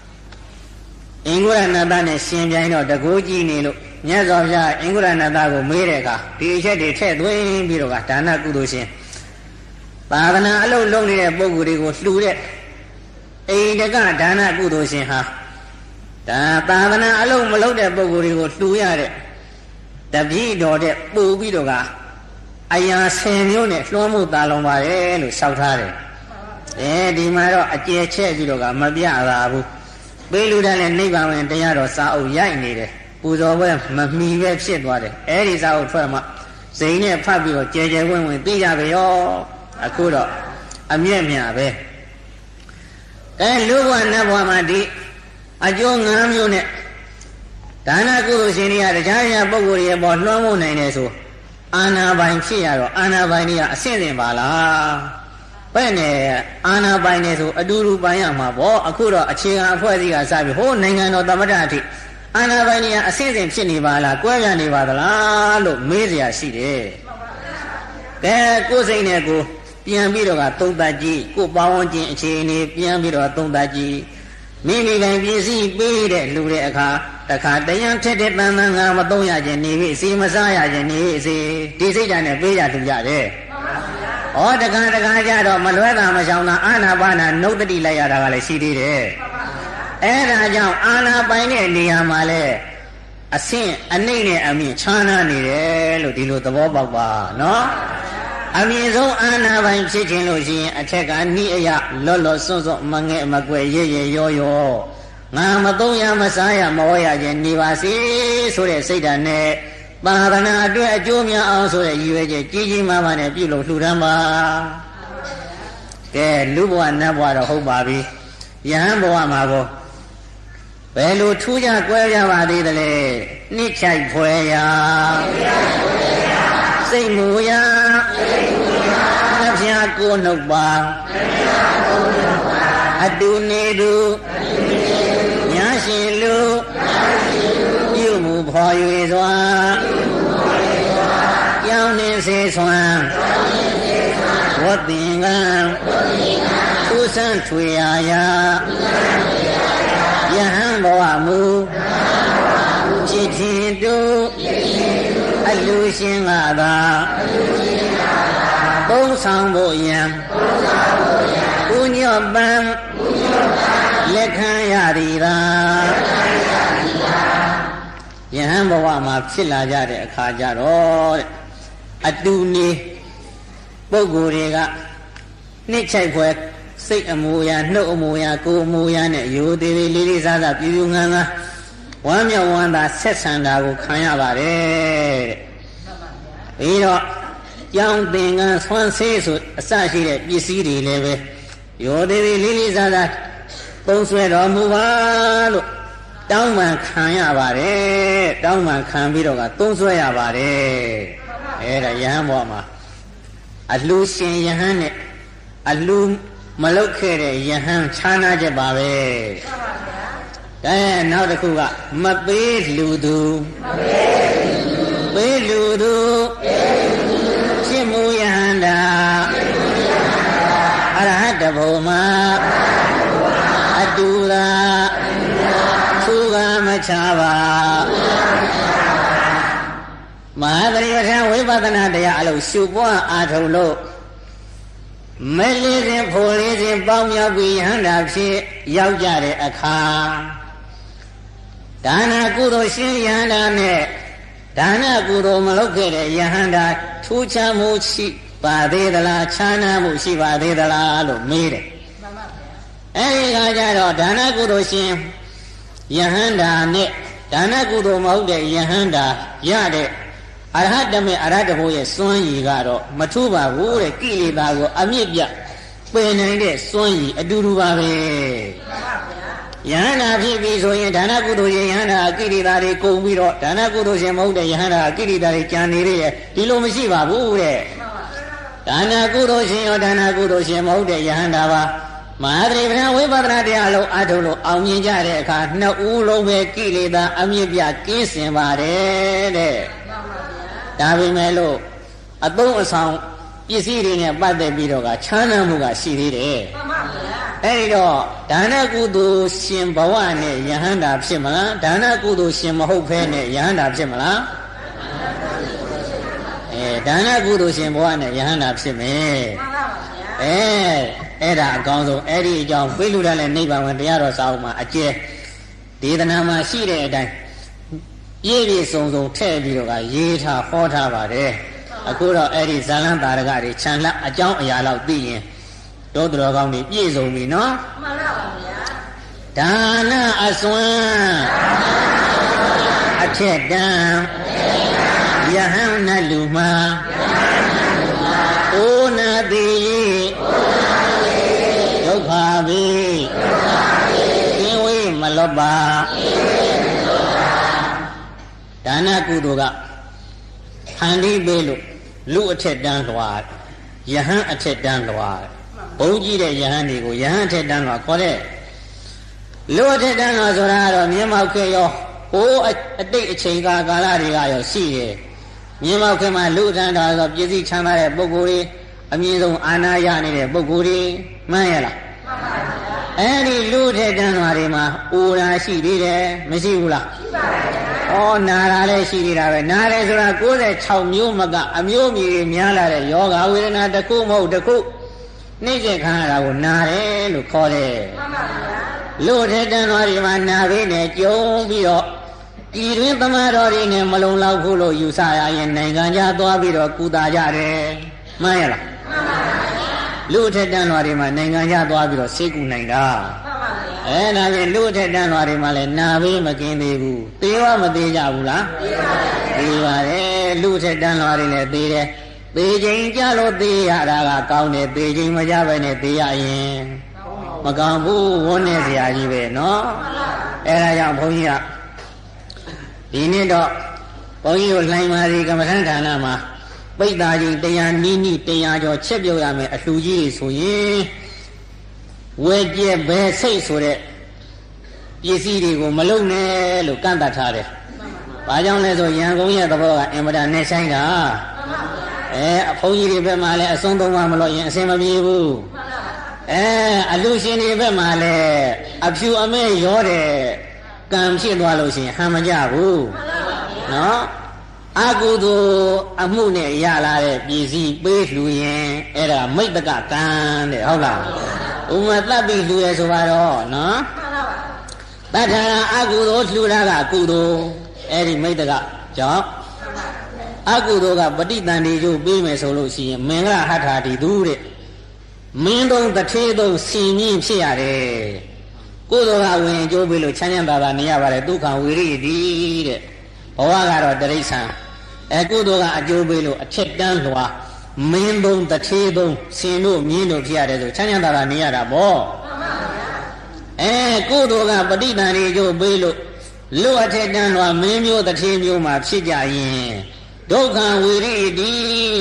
A: ingura nata ne shin pian do taku ji ni lo nyat saw phya ingura nata ko me de ka di a chet de thet twin pi do ka dana kudo shinသာသနာအလုပ်လုပ်နေတဲ့ပုဂ္ဂိုလ်တွေကိုလှူတဲ့အိန္ဒကဒါနကုသိုလ်ရှင်ဟာဒါသာသနာအလုပ်မလုပ်တဲ့ပုဂ္ဂိုလ်တွေကိုလှူရတဲ့တပည့်တော်တဲ့ပို့ပြီးတော့ကအရာဆယ်မျိုးနဲ့လွှမ်းမိုးတာလုံးပါတယ်လို့ရှောက်ထားတယ်အဲဒီမှာတော့အကျယ်ချဲ့ပြီးတော့ကမပြတာဘူးပေးလူတဲ့လည်းနိဗ္ဗာန်ဝင်တရားတော်စာအုပ်ရိုက်နေတယ်ပူဇော်ပွဲမမီပဲဖြစ်သွားတယ်အဲဒီစာအုပ်ထွက်မှစိန်နဲ့ဖတ်ပြီးတော့ကြဲကြဲဝင်းဝင်းသိကြပြီရောအခုတော့အမြဲမြာပဲအဲလူဘဝနတ်ဘဝမှာဒီအကျိုး၅မျိုးနဲ့ဒါနကုသိုလ်ရှင်တွေကတရားရပုဂ္ဂိုလ်တွေပေါ်လွှမ်းမိုးနိုင်တယ်ဆိုအာနာပိုင်ဖြစ်ရတော့အာနာပိုင်တွေကအဆင့်ဆင့်ပါလားဘယ်နဲ့အာနာပိုင်နေဆိုအတူတူပိုင်ရမှာပေါ့အခုတော့အခြေခံအဖွဲ့အစည်းကစပြီးဟိုးနိုင်ငံတော်သမ္မတအထိအာနာပိုင်တွေကအဆင့်ဆင့်ဖြစ်နေပါလားကွဲပြားနေပါသလားလို့မေးစရာရှိတယ်ကဲကိုယ်စိတ်နဲ့ကိုပြန်ပြီးတော့ကသုံးသပ်ကြည့်ကိုပါဝင်ခြင်းအခြေအနေပြန်ပြီးတော့သုံးသပ်ကြည့်မိမိတိုင်းပြည်စည်းပေးတဲ့လူတဲ့အခါတခါတယံထက်တဲ့တန်တန်ငါမသုံးရခြင်းနေပြီစီမစားရခြင်းနေစီဒီစိတ်ဓာတ်နဲ့ပေးကြလူကြတယ်ဩတခါတခါကြတော့မလွဲတာမရှောင်တာအာနာပါနာနှုတ်တတိလိုက်ရတာကလည်းရှိသေးတယ်အဲ့ဒါကြောင့်အာနာပိုင်တဲ့နေရာမှာလဲအဆင့်အနှိမ့်နဲ့အမြင့်ခြားနာနေတယ်လို့ဒီလိုသဘောပေါက်ပါနော်အမြင့်ဆုံးအာနာပိုင်ဖြစ်ခြင်းလို့ရှိရင်အထက်ကနှီးအယလော့လော့စွန့်စွန့်မငဲ့မကွယ်ရဲရဲရောရောငါမသုံးရမစားရမဝရခြင်းနေပါစေဆိုတဲ့စိတ်ဓာတ်နဲ့သာသနာအတွက်အကျိုးများအောင်ဆိုတဲ့ရည်ရွယ်ချက်ကြီးကြီးမားမားနဲ့ပြုလုပ်လှူဒန်းပါကဲလူဘဝနတ်ဘဝတော့ဟုတ်ပါပြီယဟန်ဘဝမှာကောဘယ်လိုထူးခြားကွဲပြားပါသေးသလဲနှစ်ချိုက်ဖွယ်ရာစိတ်မူရာနှဖျားကိုနှုတ်ပါအတူနေသူညာရှင်လူပြုမှုဖော်၍စွာကြောင်းနေစေဆွမ်းဝတ်သင်္ကန်းသူဆန်းထွေရာရာယဟန်ဘဝမူဖြစ်ခြင်းတို့အလူရှင်ကသာပုံဆောင်ဖို့ယံဥညောပံလက်ခံရသည်သာယဟန်ဘဝမှာဖြစ်လာကြတဲ့အခါကျတော့အတူနေပုဂ္ဂိုလ်တွေကနှစ်ချိုက်ဖွယ်စိတ်အမူအရာနှုတ်အမူအရာကိုယ်အမူအရာနဲ့ရိုသေသေးလေးလေးစားစားပြူပြူငန်းငန်းဝမ်းမြောက်ဝမ်းသာဆက်ဆံတာကိုခံရပါတယ်တဲ့ပြီးတော့ကြောင်းသင်္ကန်းဆွမ်းဆေးဆိုအစရှိတဲ့ပစ္စည်းတွေလည်းပဲရိုသေသေးလေးလေးစားစားသုံးဆွဲတော်မူပါလို့တောင်းပန်ခံရပါတယ်တောင်းပန်ခံပြီးတော့ကသုံးဆွဲရပါတယ်အဲ့ဒါယဟန်ဘောမှာအလှရှင်ယဟန်နဲ့အလှမလုတ်ခဲ့တဲ့ယဟန်ခြားနာချက်ပါပဲဒါရဲ့နောက်တစ်ခုကမပေးလူသူမပေးလူသူဖြစ်မှုယဟန္တာအရဟတဘုံမှာအတူသာသူကမချပါမဟာသရိပဋ္ဌာန်ဝိပဿနာတရားအလုံးရှုပွားအားထုတ်လို့မဲလေးစဉ်ဖို့လေးစဉ်ပေါင်းမြောက်ပြီးယဟန္တာဖြစ်ရောက်ကြတဲ့အခါဒါနကုသိုလ်ရှင်ယဟန္တာနဲ့ဒါနကုသိုလ်မလုပ်ခဲ့တဲ့ယဟန္တာထူးခြားမှုရှိပါသေးသလားခြားနားမှုရှိပါသေးသလားလို့မေးတယ်အဲဒီကကြတော့ဒါနကုသိုလ်ရှင်ယဟန္တာနဲ့ဒါနကုသိုလ်မဟုတ်တဲ့ယဟန္တာရတဲ့အရဟတမေအရဟတဘုရဲ့စွမ်းရည်ကတော့မထူးပါဘူးတဲ့ကိလေသာကိုအမြင့်ပြပယ်နိုင်တဲ့စွမ်းရည်အတူတူပါပဲယဟန္တာဖြစ်ပြီဆိုရင်ဒါနကုသိုလ်ရှင်ယဟန္တာကိလေသာတွေကုန်ပြီးတော့ဒါနကုသိုလ်ရှင်မဟုတ်တဲ့ယဟန္တာကိလေသာတွေကြံနေရတဲ့ဒီလိုမရှိပါဘူးတဲ့ဒါနကုသိုလ်ရှင်ရောဒါနကုသိုလ်ရှင်မဟုတ်တဲ့ယဟန္တာပါမဟာသရိပဋ္ဌာန်ဝိပဿနာတရားလုံးအထုလို့အောင်မြင်ကြတဲ့အခါနှစ်ဦးလုံးပဲကိလေသာအမြင့်ပြကင်းစင်ပါတယ်တဲ့ဒါပေမဲ့လို့အသုံးအဆောင်ပစ္စည်းတွေနဲ့ပတ်သက်ပြီးတော့ကချမ်းသာမှုကရှိသေးတယ်မှန်ပါဗျာအဲဒီတော့ဒါနကုသိုလ်ရှင်ဘဝနဲ့ယဟန္တာဖြစ်မလားဒါနကုသိုလ်ရှင်မဟုတ်ဘဲနဲ့ယဟန္တာဖြစ်မလားအဲဒါနကုသိုလ်ရှင်ဘဝနဲ့ယဟန္တာဖြစ်မယ်မှန်ပါဗျာအဲအဲ့ဒါအကောင်းဆုံးအဲ့ဒီအကြောင်းပြိလူရလည်းနိဗ္ဗာန်ဝင်တရားတော်စာအုပ်မှာအကျယ်ဒေသနာမှာရှိတဲ့အတိုင်းပြည့်ပြည့်စုံစုံထည့်ပြီးတော့ကရေးထားဟောထားပါတယ်အခုတော့အဲ့ဒီဇာလံတာရကတွေခြံလက်အကြောင်းအရာလောက်သိရင်တောတော်ကောင်းတွေပြည့်စုံပြီနော်မှန်ပါပါဗျာဒါနအစွမ်းအထက်တန်းယဟန်နလူမှာအိုနာတိဒုက္ခပိကင်းဝေးမလွတ်ပါဒါနကုသိုလ်ကဖန်တီးပေးလို့လူအထက်တန်းလွာယဟန်အထက်တန်းလွာဘုန်းကြီးတဲ့ယဟန်တွေကိုယဟန်အထက်တန်းလွာခေါ်တဲ့လူအထက်တန်းလွာဆိုတာကတော့မြင်းမောက်ခေရောဟိုးအတိတ်အချိန်ကာကာလတွေကရောရှိတယ်မြင်းမောက်ခေမှာလူအထက်တန်းဆိုပြည်စည်းချမ်းသာတဲ့ပုဂ္ဂိုလ်တွေအမြင့်ဆုံးအာဏာရနေတဲ့ပုဂ္ဂိုလ်တွေမှန်ရလားမှန်ပါဗျာအဲ့ဒီလူအထက်တန်းလွာတွေမှာအိုရာရှိသေးတယ်မရှိဘူးလားရှိပါဗျာဩနာတာလည်းရှိနေတာပဲနာတယ်ဆိုတာကိုး၆မျိုးမကအမျိုးမျိုးတွေများလာတဲ့ယောဂဝေဒနာတစ်ခုမဟုတ်တစ်ခုနှိမ့်ဆက်ခံရတာကိုနာတယ်လို့ခေါ်တယ်မှန်ပါဗျာလူထဲတန်းတော်တွေမှာနာပြီးနဲ့ကြုံပြီးတော့ဤတွင်သမားတော်တွေနဲ့မလုံလောက်ဘူးလို့ယူဆရရင်နိုင်ငံခြားသွားပြီးတော့ကုသကြတယ်မှန်ရလားမှန်ပါဗျာလူထဲတန်းတော်တွေမှာနိုင်ငံခြားသွားပြီးတော့ဆေးကုနိုင်တာမှန်ပါဗျာအဲဒါဖြင့်လူထက်တန်းတော်တွေမှာလည်းနာဘေးမကင်းသေးဘူးသေဝမသေးကြဘူးလားသေပါဗျာသေပါတယ်လူထက်တန်းတော်တွေလည်းသေတယ်သေချိန်ကြလို့သေရတာကကောင်းတယ်သေချိန်မကြပဲနဲ့သေရရင်မကောင်းဘူးဝန်းနေစရာကြီးပဲနော်အဲဒါကြောင့်ဘုန်းကြီးကဒီနေ့တော့ဘုန်းကြီးကိုလှိုင်းမာရီကမ္မထဌာနမှာပိဋ္ဌာကြီးတရားနီးနီးတရားကျော်ချက်ပြုတ်ရမယ်အလှကြီးတွေဆိုရင်ဝဲကျဲဘဲစိတ်ဆိုတဲ့ပစ္စည်းတွေကိုမလုံနဲ့လို့ကန့်တတ်ထားတယ်။ဘာကြောင့်လဲဆိုရန်ကုန်ရဲ့သဘောကအင်မတန်နဲ့ဆိုင်တာ။အဲအဖုန်းကြီးတွေဘက်မှာလည်းအစွန်းသုံးပါမလို့ရင်အစင်မပြေဘူး။အဲအလူရှင်တွေဘက်မှာလည်းအဖြူအမဲရောတဲ့ကံဖြစ်သွားလို့ရှိရင်ဟန်မကြဘူး။နော်အကုသိုလ်အမှုနဲ့ရလာတဲ့ပစ္စည်းပေးလှူရင်အဲ့ဒါမိတ်တကကံတဲ့ဟုတ်လားဥမာတပ်ပြီးလှူရဆိုပါတော့နော်တထာအကုသိုလ်လှူတာကကုသိုလ်အဲ့ဒီမိတ်တကကြောင့်အကုသိုလ်ကပဋိသန္ဓေကျိုးပေးမယ်ဆိုလို့ရှိရင်မင်္ဂလာဟထာတိသူတဲ့မင်းသုံးတထေးသုံးစီမြင့်ဖြစ်ရတယ်ကုသိုလ်ကဝင်ကျိုးပေးလို့ချမ်းချမ်းသာသာနေရပါတယ်ဒုက္ခဝိရိတိတဲ့ဘဝကတော့တိရစ္ဆာန်အကုသိုလ်ကအကျိုးပေးလို့အထက်တန်းလွှာမင်းသုံးတထေးသုံးစင်တို့မြင်းတို့ဖြစ်ရတယ်ဆိုချမ်းချမ်းသာသာနေရတာပေါ့အဲကုသိုလ်ကပဋိသန္ဓေကျိုးပေးလို့လူအထက်တန်းလွှာမင်းမျိုးတထေးမျိုးမှာဖြစ်ကြရင်ဒုက္ခဝိရိတိ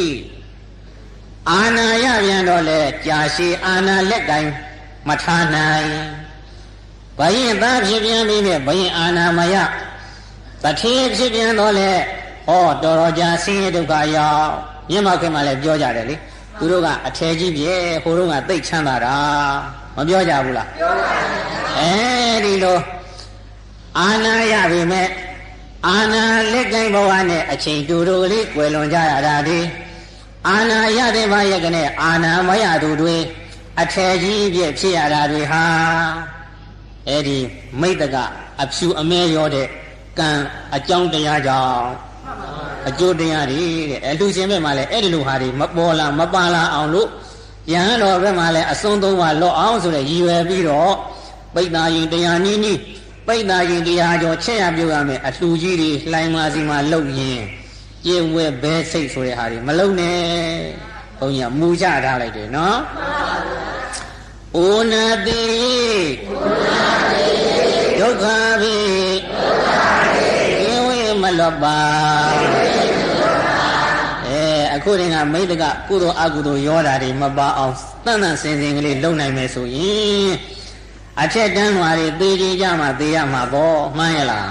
A: အာနာရပြန်တော့လေကြာရှည်အာနာလက်တိုင်းမထားနိုင်ဘယင်သားဖြစ်ပြန်ပြီးနဲ့ဘယင်အာနာမယတထေးဖြစ်ပြန်တော့လေဟောတော်တော်ကြာဆင်းရဲဒုက္ခရောက်မြတ်မောက်ခင်မှလည်းပြောကြတယ်လေသူတို့ကအထယ်ကြီးပြေဟိုတို့ကသိတ်ချမ်းသာတာမပြောကြဘူးလားပြောပါဘူးအဲဒီလိုအာနာရပြီမဲ့အာနာလက်တိုင်းဘဝနဲ့အချိန်တူတူလေးကွယ်လွန်ကြရတာဒီအာနာရတဲ့ဘာရဲ့ကနေအာနာမရသူတွေအထယ်ကြီးပြည့်ဖြစ်ရတာတွေဟာအဲ့ဒီမိတ္တကအဖြူအမဲရောတဲ့ကံအကြောင်းတရားကြောင့်အကျိုးတရားတွေတဲ့အလှရှင်ဘက်မှာလည်းအဲ့ဒီလိုဟာတွေမပေါ်လာမပါလာအောင်လို့ယဟန်တော်ဘက်မှာလည်းအစွန်းသုံးပါလော့အောင်ဆိုတဲ့ရည်ရွယ်ပြီးတော့ပိဋ္ဌာယင်တရားနည်းနည်းပိဋ္ဌာယင်တရားကျော်ချက်ရပြုရမယ်အလှကြီးတွေလှိုင်းမာစီမှာလှုပ်ရင်ကျေဝဲဘဲစိတ်ဆိုတဲ့ဟာတွေမလုံနဲ့ဘုန်းကြီးကမူကြထားလိုက်တယ်နော်ဩနာတိဒုက္ခဘိဧဝေမလောပါအဲအခုတည်းကမိတ္တကကုသိုလ်အကုသိုလ်ရောတာတွေမပါအောင်တန်တန်စင်စင်ကလေးလုံနိုင်မယ်ဆိုရင်အထက်တန်းလွာတွေသေကြကြမှာသေရမှာပေါ့မှန်းရလား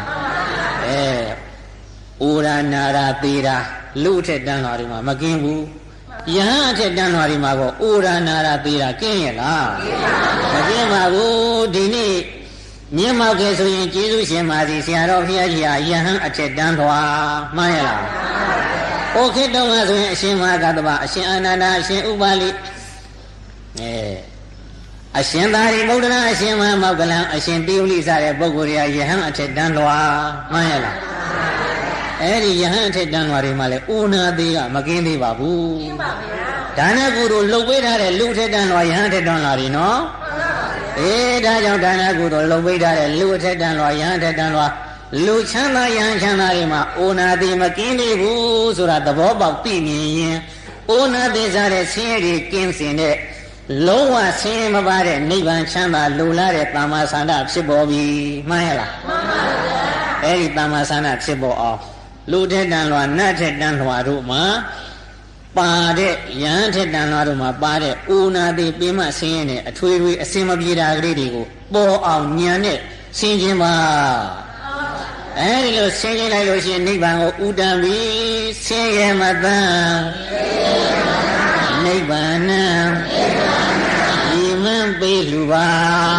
A: အဲဩရနာရာသေတာလူထက်တန်းလွာတွေမှာမကင်းဘူးယဟန်အထက်တန်းလွာတွေမှာကောဩရနာရာသေတာကင်းရလားမကင်းပါဘူးဒီနေ့မြင့်မောက်ခဲ့ဆိုရင်ကျေးဇူးရှင်ပါစီဆရာတော်ဘုရားကြီးဟာယဟန်အထက်တန်းလွာမှန်းရလားโอเคတော့ဆိုရင်အရှင်မဟာကတ္တဗအရှင်အာနန္ဒာအရှင်ဥပါလိအဲအရှင်သာရိပုတ္တရာအရှင်မဟာမောက္ကလံအရှင်တိယုလိစတဲ့ပုဂ္ဂိုလ်တွေကယဟန်အထက်တန်းလွာမှန်းရလားအဲ့ဒီယဟန်အထက်တန်းလွာတွေမှာလဲဥနာသေးကမကင်းသေးပါဘူးကင်းပါဗျာဒါနကုသိုလ်လှုပ်ပေးထားတဲ့လူထက်တန်းလွာယဟန်ထက်တန်းလွာတွေနော်အေးဒါကြောင့်ဒါနကုသိုလ်လှုပ်ပေးထားတဲ့လူထက်တန်းလွာယဟန်ထက်တန်းလွာလူချမ်းသာယဟန်ချမ်းသာတွေမှာဩနာသေးမကင်းသေးဘူးဆိုတာသဘောပေါက်သိမြင်ရင်ဩနာသေးစားတဲ့ဆင်းရဲတွေကင်းစင်တဲ့လုံးဝဆင်းရဲမပါတဲ့နိဗ္ဗာန်ချမ်းသာလိုလားတဲ့တမ္မာသန္တာဖြစ်ပေါ်ပြီမှန်ရလားမှန်ပါဗျာအဲ့ဒီတမ္မာသန္တာဖြစ်ပေါ်အောင်လူထက်တန်လွာနတ်ထက်တန်လွာတို့မှာပါတဲ့ယဟန်ထက်တန်လွာတို့မှာပါတဲ့ဩနာသေးပြင်းမဆင်းရဲနဲ့အထွေထွေအစင်မပြေတာကလေးတွေကိုပေါ်အောင်ဉာဏ်နဲ့ဆင်ခြင်ပါအဲဒီလိုဆင်းရဲလိုက်လို့ရှိရင်နိဗ္ဗာန်ကိုဥဒံပြီးဆင်းရဲမတန်နိဗ္ဗာန်ဒီမန်းပေးလူပါ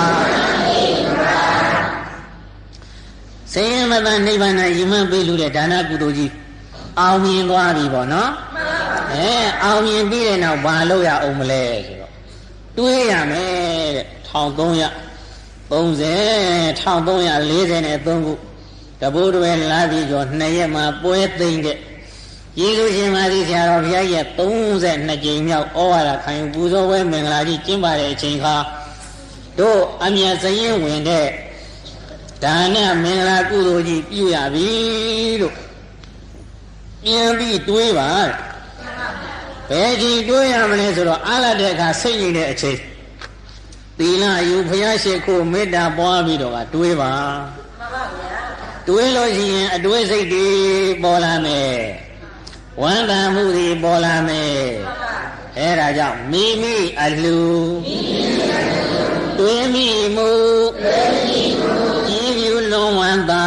A: ဆင်းရဲမတန်နိဗ္ဗာန်ဒီမန်းပေးလူတဲ့ဒါနကုသိုလ်ကြီးအောင်မြင်သွားပြီပေါ့နော်အဲအောင်မြင်ပြီးတဲ့နောက်ဘာလုပ်ရအောင်မလဲဆိုတော့တွေးရမယ်တဲ့တစ်ထောင်သုံးရာသုံးဆယ်တစ်ထောင်သုံးရာလေးဆယ်နဲ့သုံးခုတဘိုးတွေလာပြီးတော့နှစ်ရက်မှာပွဲသိမ့်တဲ့ယေရှုရှင်မာသီဆရာတော်ဘုရားရဲ့သုံးဆယ်နှစ်ကြိမ်မြောက်ဩဝါဒခံယူပူဇော်ပွဲမင်္ဂလာကြီးကျင်းပတဲ့အချိန်ခါတို့အမြတ်စရင်ဝင်တဲ့ဒါနမင်္ဂလာကုသိုလ်ကြီးပြုရပြီလို့ပြန်ပြီးတွေးပါဘယ်ကြီးတွေးရမလဲဆိုတော့အားလာတဲ့အခါစိတ်ငြိမ်တဲ့အချိန်သီလယူဘုရားရှိခိုးမေတ္တာပွားပြီးတော့ကတွေးပါတွေးလို့ရှိရင်အတွေးစိတ်တွေပေါ်လာမယ်ဝမ်းသာမှုတွေပေါ်လာမယ်အဲဒါကြောင့်မိမိအလှတွေးမိမှုကြည်ပြုလွန်ဝမ်းသာ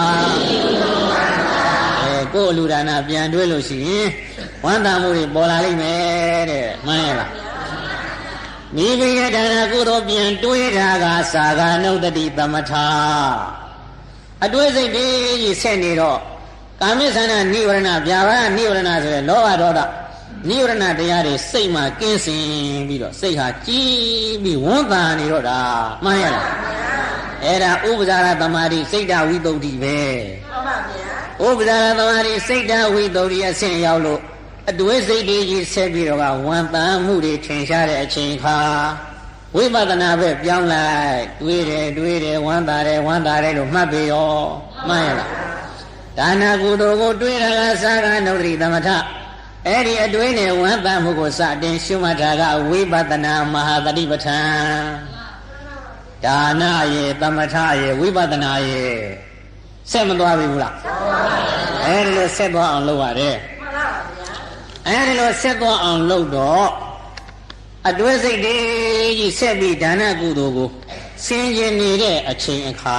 A: အဲကိုယ်လူဒါနပြန်တွေးလို့ရှိရင်ဝမ်းသာမှုတွေပေါ်လာလိမ့်မယ်တဲ့မှန်ရဲ့လားမိမိရဲ့ဒါနကုသိုလ်ပြန်တွေးတာကသာဂနုတ္တိသမထအတွေးစိတ်တွေကြီးဆက်နေတော့ကာမိသနာနိဝရဏဗျာပါနိဝရဏဆိုရယ်လောဘဒေါသနိဝရဏတရားတွေစိတ်မှာကင်းစင်ပြီးတော့စိတ်ဟာကြည်ပြီးဝန်းသာနေတော့တာမှန်ရလားအဲ့ဒါဥပဇာရသမာဓိစိတ်ဓာဝိသုဒ္ဓိပဲမှန်ပါဗျာဥပဒါရသမารိစိတ်ဓာဝိသုဒ္ဓိအဆင့်ရောက်လို့အတွေ့စိတ်တွေကြီးဆက်ပြီးတော့ကဝန်တန်မှုတွေထင်ရှားတဲ့အချိန်ခါဝိပဿနာပဲပြောင်းလိုက်တွေးတယ်တွေးတယ်ဝမ်းသာတယ်ဝမ်းသာတယ်လို့မှတ်ပြီရောမှန်ရလားဒါနကုသိုလ်ကိုတွေးတာကသာကနုဒ္ဓိသမထအဲ့ဒီအတွေးနဲ့ဝမ်းသာမှုကိုစတင်ရှုမှတ်တာကဝိပဿနာမဟာသတိပဋ္ဌာန်ဒါနရဲ့သမထရဲ့ဝိပဿနာရဲ့ဆက်မသွားပြီဘူးလားအဲ့ဒီလိုဆက်သွားအောင်လုပ်ရတယ်အဲ့ဒီလိုဆက်သွားအောင်လုပ်တော့အတွေ့စိတ်တွေကြီးဆက်ပြီးဒါနကုသိုလ်ကိုဆင်ခြင်နေတဲ့အချိန်အခါ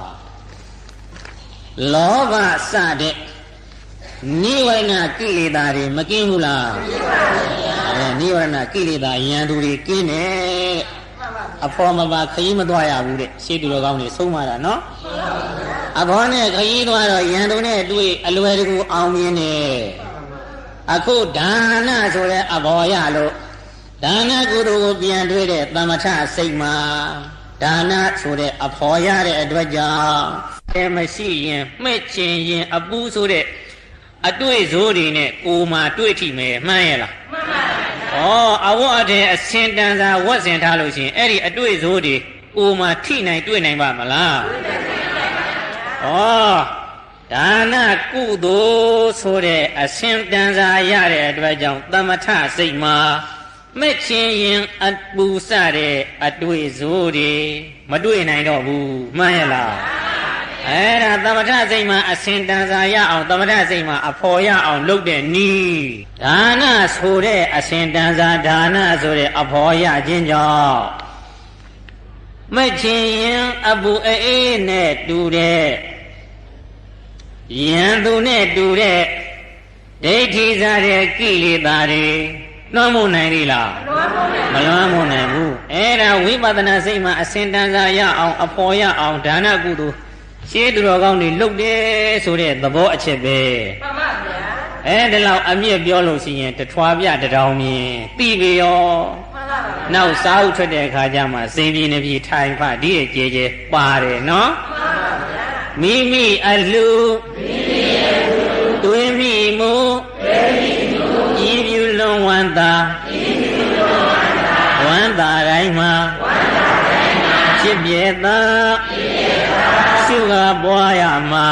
A: လောဘစတဲ့နိဝရဏကိလေသာတွေမကင်းဘူးလားအဲနိဝရဏကိလေသာယံသူတွေကင်းတယ်အဖော်မပါခရီးမသွားရဘူးတဲ့ရှေးသူတော်ကောင်းတွေဆုံးမတာနော်အဖော်နဲ့ခရီးသွားတော့ယံသူနဲ့တွေ့အလွယ်တကူအောင်မြင်တယ်အခုဒါနဆိုတဲ့အဘောရလို့ဒါနကုသိုလ်ကိုပြန်တွေ့တဲ့သမထစိတ်မှာဒါနဆိုတဲ့အဖော်ရတဲ့အတွက်ကြောင့်အဲမရှိရင်မှဲ့ချင်ရင်အပူဆိုတဲ့အတွေ့ဇိုးတွေနဲ့ကိုယ်မှာတွေ့ထိမယ်မှန်ရဲ့လားမှန်ပါဗျာဩအဝတ်အထည်အစင်တန်စာဝတ်ဆင်ထားလို့ရှိရင်အဲ့ဒီအတွေ့ဇိုးတွေကိုယ်မှာထိနိုင်တွေ့နိုင်ပါမလားတွေ့နိုင်ပါဗျာဩဒါနကုသိုလ်ဆိုတဲ့အစင်တန်စာရတဲ့အတွက်ကြောင့်သမထစိတ်မှာမဲ့ချင်းရင်အပူစတဲ့အတွေ့ဇိုးတွေမတွေ့နိုင်တော့ဘူးမှန်ရဲ့လားအဲ့ဒါသမထစိတ်မှာအစင်တန်စာရအောင်သမထစိတ်မှာအဖော်ရအောင်လုပ်တဲ့နီးဒါနဆိုတဲ့အစင်တန်စာဒါနဆိုတဲ့အဖော်ရခြင်းကြောင့်မဲ့ချင်းရင်အပူအေးနဲ့တူတဲ့ယံသူနဲ့တူတဲ့ဒိဋ္ဌိစားတဲ့ကိလေသာတွေလွှမ်းမိုးနိုင်ပြီလားမလွှမ်းမိုးနိုင်ဘူးအဲ့ဒါဝိပဿနာစိတ်မှာအစင်တန်စာရအောင်အဖော်ရအောင်ဒါနကုသိုလ်ရှင်းသူတော်ကောင်းတွေလုပ်တယ်ဆိုတဲ့သဘောအချက်ပဲမှန်ပါဗျာအဲဒီလောက်အမြင့်ပြောလို့ရှိရင်တထွာပြတတောင်မြင်သိပြီရောမှန်ပါဗျာနောက်စားဥထွက်တဲ့အခါကျမှစင်ပြေနေပြီထိုင်ဖဒီရဲ့ကြဲကြဲပါတယ်နော်မှန်ပါဗျာမိမိအလှမိမိအလှတွင်မိမူတွင်မိမူဤပြုလွန်ဝန္တာဤပြုလွန်ဝန္တာဝန္တာတိုင်းမှာဝန္တာတိုင်းမှာဖြစ်ပြသာဖြစ်ပြသာရှုကပွားရမှာ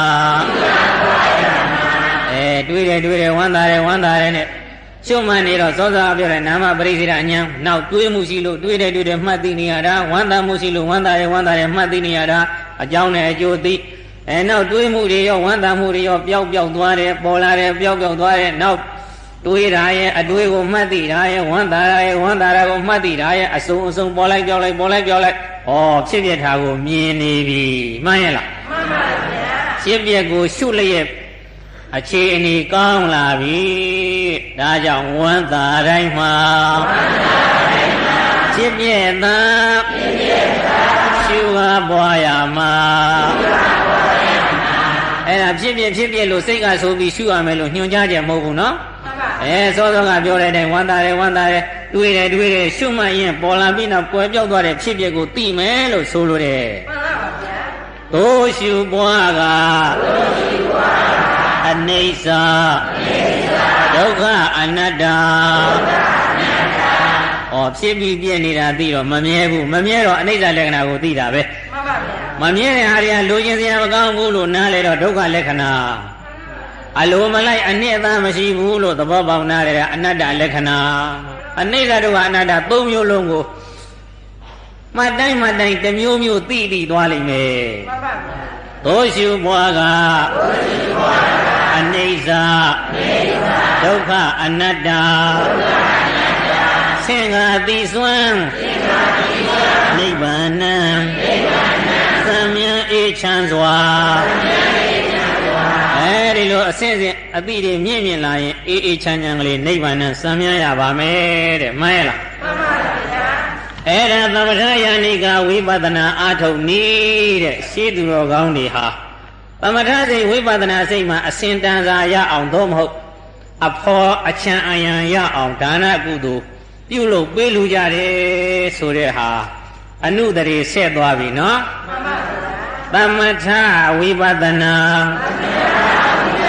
A: အဲတွေးတယ်တွေးတယ်ဝမ်းသာတယ်ဝမ်းသာတယ်နဲ့ရှုမှန်နေတော့စောစောပြောတဲ့နာမပရိစ္ဆေဒအញ្ញံနောက်တွေးမှုရှိလို့တွေးတယ်တွေးတယ်မှတ်သိနေရတာဝမ်းသာမှုရှိလို့ဝမ်းသာတယ်ဝမ်းသာတယ်မှတ်သိနေရတာအကြောင်းနဲ့အကျိုးသိအဲနောက်တွေးမှုတွေရောဝမ်းသာမှုတွေရောပျောက်ပျောက်သွားတယ်ပေါ်လာတယ်ပျောက်ပျောက်သွားတယ်နောက်တွေးတာရဲ့အတွေးကိုမှတ်သိတာရဲ့ဝမ်းသာတာရဲ့ဝမ်းသာတာကိုမှတ်သိတာရဲ့အစုံအစုံပေါ်လိုက်ပြောက်လိုက်ပေါ်လိုက်ပြောက်လိုက်ဩဖြစ်ပြတာကိုမြင်နေပြီမှန်ရဲ့လားမှန်ပါဗျာဖြစ်ပြကိုရှုလျက်အခြေအနေကောင်းလာပြီဒါကြောင့်ဝမ်းသာတိုင်းမှာဝမ်းသာတိုင်းမှာဖြစ်ပြသာဖြစ်ပြသာရှုဟာပွားရမှာရှုဟာပွားရမှာအဲ့ဒါဖြစ်ပြဖြစ်ပြလို့စိတ်ကဆိုပြီးရှုရမယ်လို့ညွှန်ကြားချက်မဟုတ်ဘူးနော်အဲစောစောကပြောတဲ့အတိုင်းဝမ်းသာတယ်ဝမ်းသာတယ်တွေးတယ်တွေးတယ်ရှုမှတ်ရင်ပေါ်လာပြီးနောက်ကွယ်ပြောက်သွားတဲ့ဖြစ်ပျက်ကိုသိမယ်လို့ဆိုလိုတယ်မှန်ပါဗျာသို့ရှုပွားကသို့ရှုပွားကအနိစ္စအနိစ္စဒုက္ခအနတ္တဒုက္ခအနတ္တဩဖြစ်ပြီးပြည့်နေတာသိတော့မမြဲဘူးမမြဲတော့အနိစ္စလက္ခဏာကိုသိတာပဲမှန်ပါဗျာမမြဲတဲ့ဟာတွေကလိုချင်စရာမကောင်းဘူးလို့နားလေတော့ဒုက္ခလက္ခဏာအလိုမလိုက်အနှစ်အသားမရှိဘူးလို့သဘောပေါက်နားလေတာအနတ္တလက္ခဏာအနိစ္စဒုက္ခအနတ္တသုံးမျိုးလုံးကိုမှတ်တိုင်းမှတ်တိုင်းတစ်မျိုးမျိုးသိသိသွားလိမ့်မယ်မှန်ပါဗျာသို့ရှုပွားကသို့ရှုပွားကအနိစ္စအနိစ္စဒုက္ခအနတ္တဒုက္ခအနတ္တဆင်္ဃာတိစွမ်းဆင်္ဃာတိစွမ်းနိဗ္ဗာန်နိဗ္ဗာန်သမယအေးချမ်းစွာသမယအေးချမ်းစွာအဲဒီလိုအစဉ်စဉ်အတိတွေမြင့်မြင့်လာရင်အေးအေးချမ်းချမ်းကလေးနိဗ္ဗာန်နဲ့စံမြရပါမယ်တဲ့မှန်ရဲ့လားမှန်ပါဗျာအဲ့ဒါသမထယာနိကဝိပဿနာအာထုတ်နည်းတဲ့ရှင်းသူတော်ကောင်းတွေဟာသမထစိတ်ဝိပဿနာစိတ်မှာအစဉ်တန်စာရအောင်သို့မဟုတ်အဖော်အချမ်းအယံရအောင်ဒါနကုသိုလ်ပြုလုပ်ပေးလူကြတယ်ဆိုတဲ့ဟာအနုတရေဆက်သွားပြီနော်မှန်ပါဗျာသမထဝိပဿနာသမထဝိပ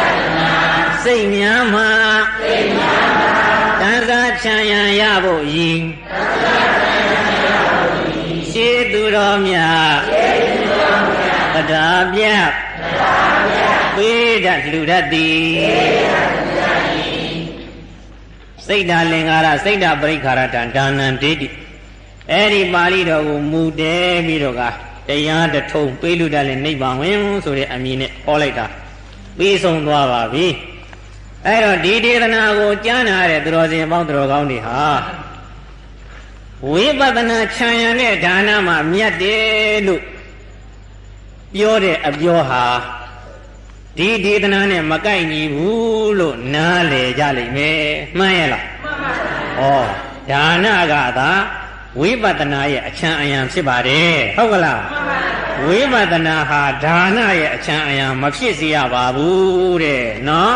A: စိတ်များမှာစိတ်များမှာတန်ခါချမ်းရန်ရဖို့ယင်တန်ခါချမ်းရန်ရဖို့ယင်ရှေးသူတော်များရှေးသူတော်များတရားပြတရားပြပေးတတ်လူတတ်သည်ပေးတတ်လူတတ်သည်စိတ်ဓာလင်္ကာရစိတ်ဓာပရိက္ခာရတံဒါနံဒိဋ္ဌိအဲ့ဒီပါဠိတော်ကိုမူတည်ပြီးတော့ကတရားတထုံပေးလူတတ်လည်းနိဗ္ဗာန်ဝင်ဆိုတဲ့အမည်နဲ့ဟောလိုက်တာပြီးဆုံးသွားပါပြီအဲ့တော့ဒီဒေသနာကိုကြားနာတဲ့သူတော်စင်ပေါင်းသူတော်ကောင်းတွေဟာဝိပဿနာခြံရံတဲ့ဒါနမှာမြတ်တယ်လို့ပြောတဲ့အပြောဟာဒီဒေသနာနဲ့မကိုက်ညီဘူးလို့နားလည်ကြလိမ့်မယ်မှန်ရဲ့လားမှန်ပါပါဩဒါနကသာဝိပဿနာရဲ့အချမ်းအယံဖြစ်ပါတယ်ဟုတ်ကလားမှန်ပါဝိပဿနာဟာဒါနရဲ့အချမ်းအယံမဖြစ်စေရပါဘူးတဲ့နော်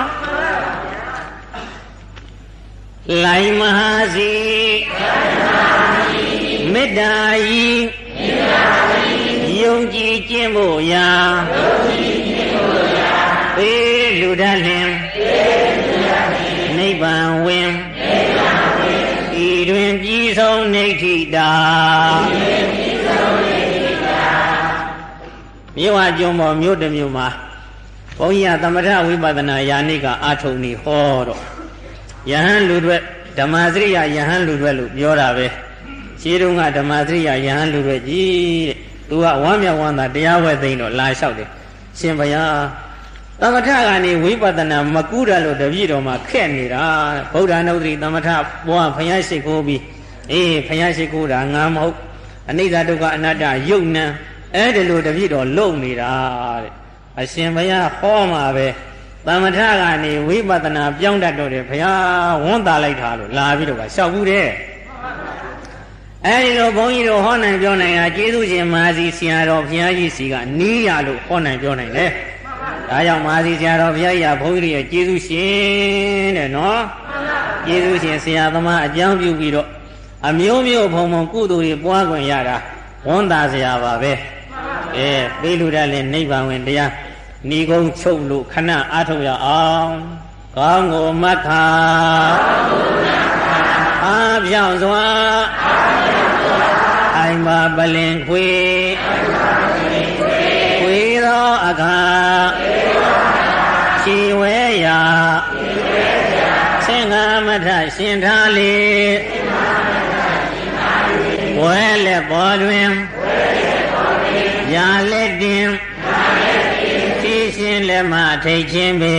A: လိုင်မဟာစီမေတ္တာဤယုံကြည်ခြင်းဖို့ရာပေးလူတတ်လင်နိဗ္ဗာန်ဝင်ဤတွင်ပြည်ဆုံးနေထိတာမြို့ဝကျွန်းပေါ်မြို့တစ်မြို့မှာဘုန်းကြီးကသမထဝိပဿနာယာနိကအာထုံနေဟောတော့ယဟန်လူတွေဓမ္မစရိယယဟန်လူတွေလို့ပြောတာပဲရှင်းတုန်းကဓမ္မစရိယယဟန်လူတွေကြီးတဲ့သူကဝမ်းမြောက်ဝမ်းသာတရားဝဲသိမ့်တော့လာလျှောက်တယ်ရှင်ဘုရားသမထကနေဝိပဿနာမကူရလို့တပည့်တော်မှာခက်နေတာဗုဒ္ဓနုဒ္ဓိသမထဘဝဘုရားရှိခိုးပြီးအေးဘုရားရှိခိုးတာငါမဟုတ်အနိစ္စဒုက္ခအနတ္တယုတ်နံအဲ့ဒီလိုတပည့်တော်လုံနေတာတဲ့အရှင်ဘုရားဟောမှာပဲသမထကနေဝိပဿနာပြောင်းတတ်တော့တယ်ဘုရားဝန်တာလိုက်တာလို့လာပြီးတော့ကလျှောက်ဘူးတဲ့အဲဒီလိုဘုန်းကြီးတို့ဟောနိုင်ပြောနိုင်တာကျေးဇူးရှင်မဟာစီဆရာတော်ဘုရားကြီးစီကနီးရလို့ဟောနိုင်ပြောနိုင်တယ်ဒါကြောင့်မဟာစီဆရာတော်ဘုရားကြီးကဘုန်းကြီးရဲ့ကျေးဇူးရှင်တဲ့နော်ကျေးဇူးရှင်ဆရာသမားအကြောင်းပြုပြီးတော့အမျိုးမျိုးဘုံဘုံကုသိုလ်တွေပွားခွင့်ရတာဝန်တာဆရာပါပဲအဲပေးလူတတ်လည်းနိဗ္ဗာန်ဝင်တရားဤကုန်းချုပ်လို့ခဏအားထုတ်ရအောင်ကောင်းကိုမခါအားပြောင်းစွာအိမ်မာပလင်ခွေခွေသောအခါခြေဝဲရာဆင်္ဃမထရှင်ထားလေဝဲလက်ပေါ်တွင်ရာလက်တင်ရှင်လက်မထိတ်ခြင်းပေ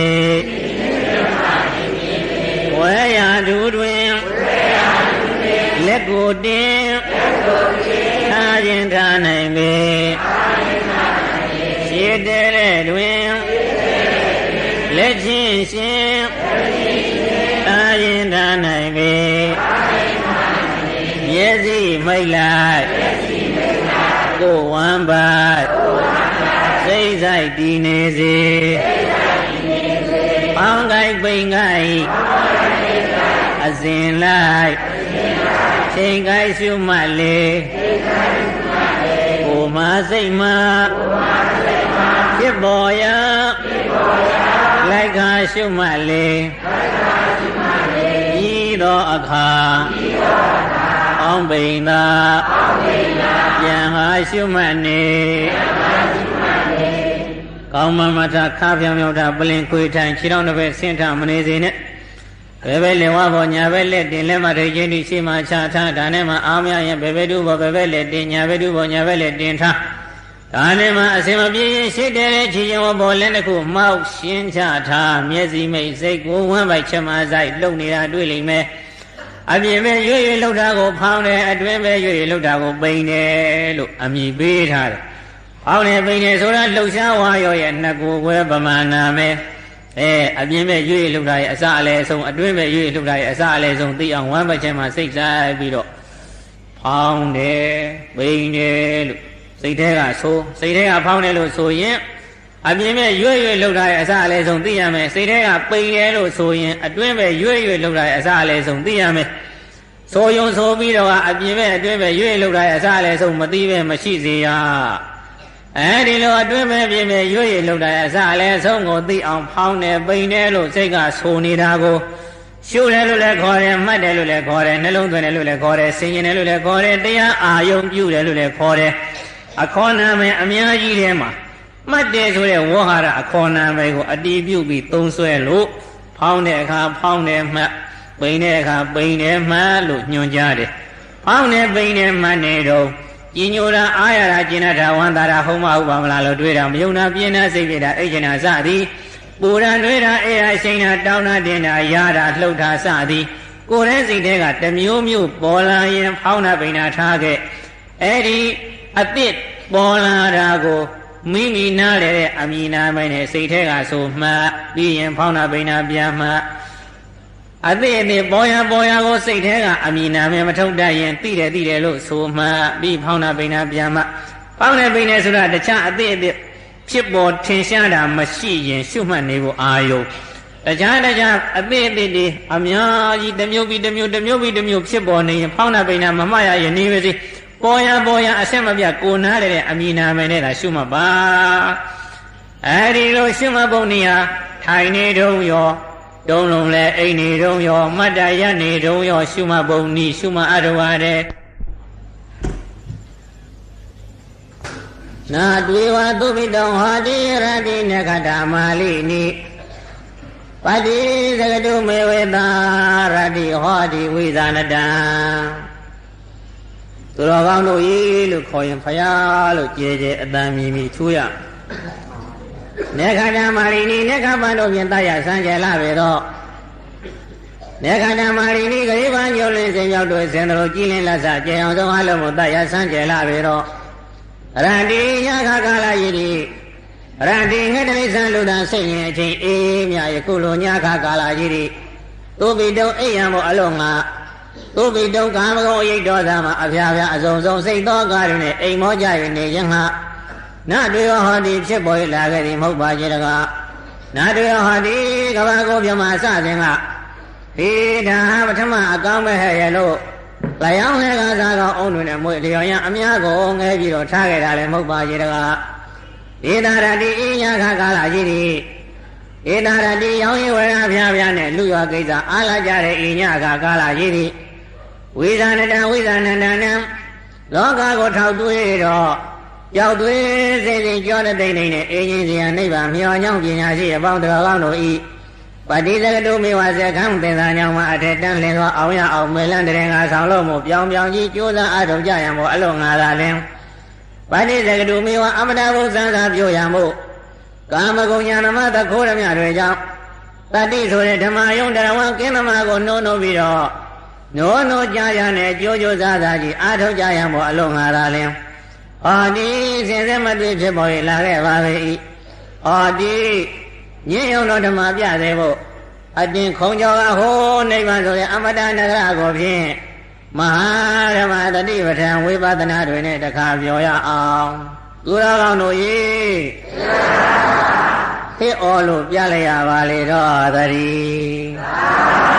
A: ဝဲရာသူတွင်လက်ကိုတင်ထားခြင်းထားနိုင်ပေရှည်တဲ့တွင်လက်ချင်းရှင်ထားခြင်းထားနိုင်ပေမျက်စိမိတ်လိုက်ကိုဝမ်းပိုက်စိတ်ဆိုင်တည်နေစေပေါင်းကိုက်ပိန်ကိုက်အစဉ်လိုက်ချိန်ကိုက်ရှုမှတ်လေကိုမစိတ်မှဖြစ်ပေါ်ရာလိုက်ခါရှုမှတ်လေဤသောအခါပေါင်းပိန်သာပြန်ဟာရှုမှတ်နေကောင်းမမထခါပြောင်ပြောင်တာပလင်ခွေထိုင်ခြေတော်တစ်ဖက်ဆင်းထမနေစေနဲ့ဘယ်ဘက်လက်ဝါပေါ်ညာဘက်လက်တင်လက်မထိတ်ချင်းဒီရှိမှချထားဒါနဲ့မှအားမရရင်ဘယ်ဘက်တူပေါ်ဘယ်ဘက်လက်တင်ညာဘက်တူပေါ်ညာဘက်လက်တင်ထားဒါနဲ့မှအစင်မပြေရင်ရှိတဲ့ခြေရင်ဝပေါ်လက်တစ်ခုမှောက်ရှင်းချထားမျက်စိမိတ်စိတ်ကိုဝမ်းပိုက်ချက်မဆိုင်လုံနေတာတွေ့လိမ့်မယ်အပြင်ပဲရွေ့ရွေ့လှုပ်တာကိုဖောင်းတယ်အတွင်းပဲရွေ့ရွေ့လှုပ်တာကိုပိန်တယ်လို့အမည်ပေးထားတယ်အောင်းနေပိန်နေဆိုတာလှုပ်ရှားဝါရောရဲ့နှစ်ကိုယ်ခွဲပမာဏမဲအဲအပြင်းမဲ့ရွေ့လှုပ်တာရဲ့အစအလဲဆုံးအတွင်းမဲ့ရွေ့လှုပ်တာရဲ့အစအလဲဆုံးသိအောင်ဝမ်းပတ်ချက်မှာစိတ်ဆိုင်ပြီးတော့ဖောင်းတယ်ပိန်တယ်လို့စိတ်ထဲကဆိုစိတ်ထဲကဖောင်းတယ်လို့ဆိုရင်အပြင်းမဲ့ရွေ့ရွေ့လှုပ်တာရဲ့အစအလဲဆုံးသိရမယ်စိတ်ထဲကပိန်တယ်လို့ဆိုရင်အတွင်းမဲ့ရွေ့ရွေ့လှုပ်တာရဲ့အစအလဲဆုံးသိရမယ်ဆိုယုံဆိုပြီးတော့အပြင်းမဲ့အတွင်းမဲ့ရွေ့လှုပ်တာရဲ့အစအလဲဆုံးမသိပဲမရှိစေရအဲဒီလိုအတွင်းမဲ့ပြင်းမဲ့ရွေ့ရွေ့လောက်တာအစလည်းအဆုံးကိုသိအောင်ဖောင်းတယ်ပိန်တယ်လို့စိတ်ကဆိုနေတာကိုရှုတယ်လို့လည်းခေါ်တယ်မှတ်တယ်လို့လည်းခေါ်တယ်နှလုံးသွင်းတယ်လို့လည်းခေါ်တယ်ဆင်ခြင်တယ်လို့လည်းခေါ်တယ်တရားအာယုံပြုတယ်လို့လည်းခေါ်တယ်အခေါ်နာမည်အများကြီးထဲမှာမှတ်တယ်ဆိုတဲ့ဝဟာရအခေါ်နာမည်ကိုအတည်ပြုပြီးသုံးဆွဲလို့ဖောင်းတဲ့အခါဖောင်းတယ်မှတ်ပိန်တဲ့အခါပိန်တယ်မှတ်လို့ညွှန်ကြားတယ်ဖောင်းတယ်ပိန်တယ်မှတ်နေတော့ကြည်ညိုတာအားရတာကျင်တာဝန္တာတာဟုတ်မဟုတ်ပါမလားလို့တွေးတာမယုံတာပြင်းတာစိတ်ပြတာအိတ်ချင်တာစသည်ပူရန်တွေးတာအေးတာရှိန်တာတောင်းတာတင်တာရတာလှုပ်တာစသည်ကိုယ်ရဲ့စိတ်ထဲကတမျိုးမျိုးပေါ်လာရင်ဖောင်းတာပိန်တာထားခဲ့အဲ့ဒီအသစ်ပေါ်လာတာကိုမိမိနားလေတဲ့အမိနာမိုင်းနဲ့စိတ်ထဲကဆိုမှတ်ပြီးရင်ဖောင်းတာပိန်တာပြန်မှတ်အသည့်အသည့်ပေါ်ရပေါ်ရကိုစိတ်ထဲကအမိနာမဲမထုတ်တတ်ရင်သိတယ်သိတယ်လို့ဆိုမှပြီးဖောင်းတာပိန်တာပြန်မှဖောင်းတယ်ပိန်တယ်ဆိုတာတခြားအသည့်အသည့်ဖြစ်ပေါ်ထင်ရှားတာမရှိရင်ရှုမှတ်နေဖို့အာယုံတခြားတခြားအသည့်အသည့်တွေအများကြီးတစ်မျိုးပြီးတစ်မျိုးတစ်မျိုးပြီးတစ်မျိုးဖြစ်ပေါ်နေရင်ဖောင်းတာပိန်တာမမှတ်ရရင်နေပါစေပေါ်ရပေါ်ရအဆက်မပြတ်ကိုနားတဲ့အမိနာမဲနဲ့သာရှုမှတ်ပါအဲဒီလိုရှုမှတ်ဖို့နေရာထိုင်နေတုံးရောတုံးလုံးလဲအိမ်နေတုံးရောမတ္တရနေတုံးရောရှုမှတ်ပုံနည်းရှုမှတ်အပ်တော်ရတယ်နာတွေ့ဝသုပိတောဟောတိရတိနခတမာလိနိပတိသကတုမေဝေတာရတိဟောတိဝိဇာနတံသူတော်ကောင်းတို့ဤလို့ခေါ်ရင်ဖယားလို့ကြဲကြဲအတန်မြည်မြည်ထူးရနေခတမာလိနိနေခပန်တို့ဖြင့်တရဆန်းကျယ်လာပေတော့နေခတမာလိနိဂရိဗံညိုလင်းစင်ရောက်တို့စင်တို့ကြည်လင်းလက်စကျေအောင်ဆုံးအလုံးကိုတရဆန်းကျယ်လာပေတော့ရန္တိညခကာလယိတိရန္တိငှက်တိဆံလူတာစိတ်ရင်အချိန်အေးမြယခုလိုညခကာလယိတိသူပိတုံအိယံမို့အလုံးငါသူပိတုံကာမဂုဏ်အယိတ်တော်သာမှာအဖျားဖျားအစုံစုံစိတ်သောကားနဲ့အိမ်မောကြ၍နေခြင်းဟာနာတွေ့ဟောတိဖြစ်ပေါ်လာခဲ့သည်မဟုတ်ပါရဲ့တကားနာတွေ့ဟောတိကဘာကိုပြမစခြင်းကဟေဒါပထမအကောင်းပဲဟဲ့ရလို့လျောင်းလဲကစားကောင်းအောင်တွင်နဲ့မွေလျော်ရန်အများကိုငဲပြီးတော့ထားခဲ့တာလည်းမဟုတ်ပါရဲ့တကားဧတာရတိအညာခကာလကြီးသည်ဧတာရတိရောင်းရင်ဝယ်ရဖျားဖျားနဲ့လူရွာကိစ္စအားလာကြတဲ့အညာခကာလကြီးသည်ဝိဇာနတံဝိဇာနန္ဒနံလောကကိုထောက်သွေးတော့ကြောက်သွေးစိတ်စိတ်ကြောတဲ့တိတ်နဲ့အင်းကြီးစရာနိဗ္ဗာန်မြော်ကြောင့်ပညာရှိအပေါင်းတော်ကောင်းတို့ဤပတိသကတုမေဝဇေခံသင်္သာညောင်းမှာအထက်တန်းလင်းသောအောင်ရအောင်မေလန်းတရင်ငါဆောင်လို့မို့ပြောင်ပြောင်ကြီးကြိုးစားအထောက်ကြရမို့အလုံးငါသာလင်းပတိသကတုမေဝအမတဘုဇံသာပြောရမို့ကာမဂုဏ်ညာနမသခိုးရမြတွေကြောင့်တတိဆိုတဲ့ဓမ္မယုံတရားဝံကင်းသမားကိုနှိုးနှိုးပြီးတော့နိုးနိုးကြရနဲ့ကြိုးကြိုးစားစားကြီးအထောက်ကြရမို့အလုံးငါသာလင်းဟောဒီစင်စစ်မတွေ့ဖြစ်ပေါ်ရလာခဲ့ပါပဲဤဟောဒီညင်ယုံတော်ဓမ္မပြသေးဖို့အတင်ခုံကြောကဟိုးနိဗ္ဗာန်ဆိုတဲ့အမတနဂရကိုဖြင့်မဟာဓမ္မတတိပဋ္ဌာန်ဝိပဿနာတွေနဲ့တခါပြောရအောင်သူတော်ကောင်းတို့ဤဟစ်အော်လို့ပြလိုက်ရပါလေတော့သတိ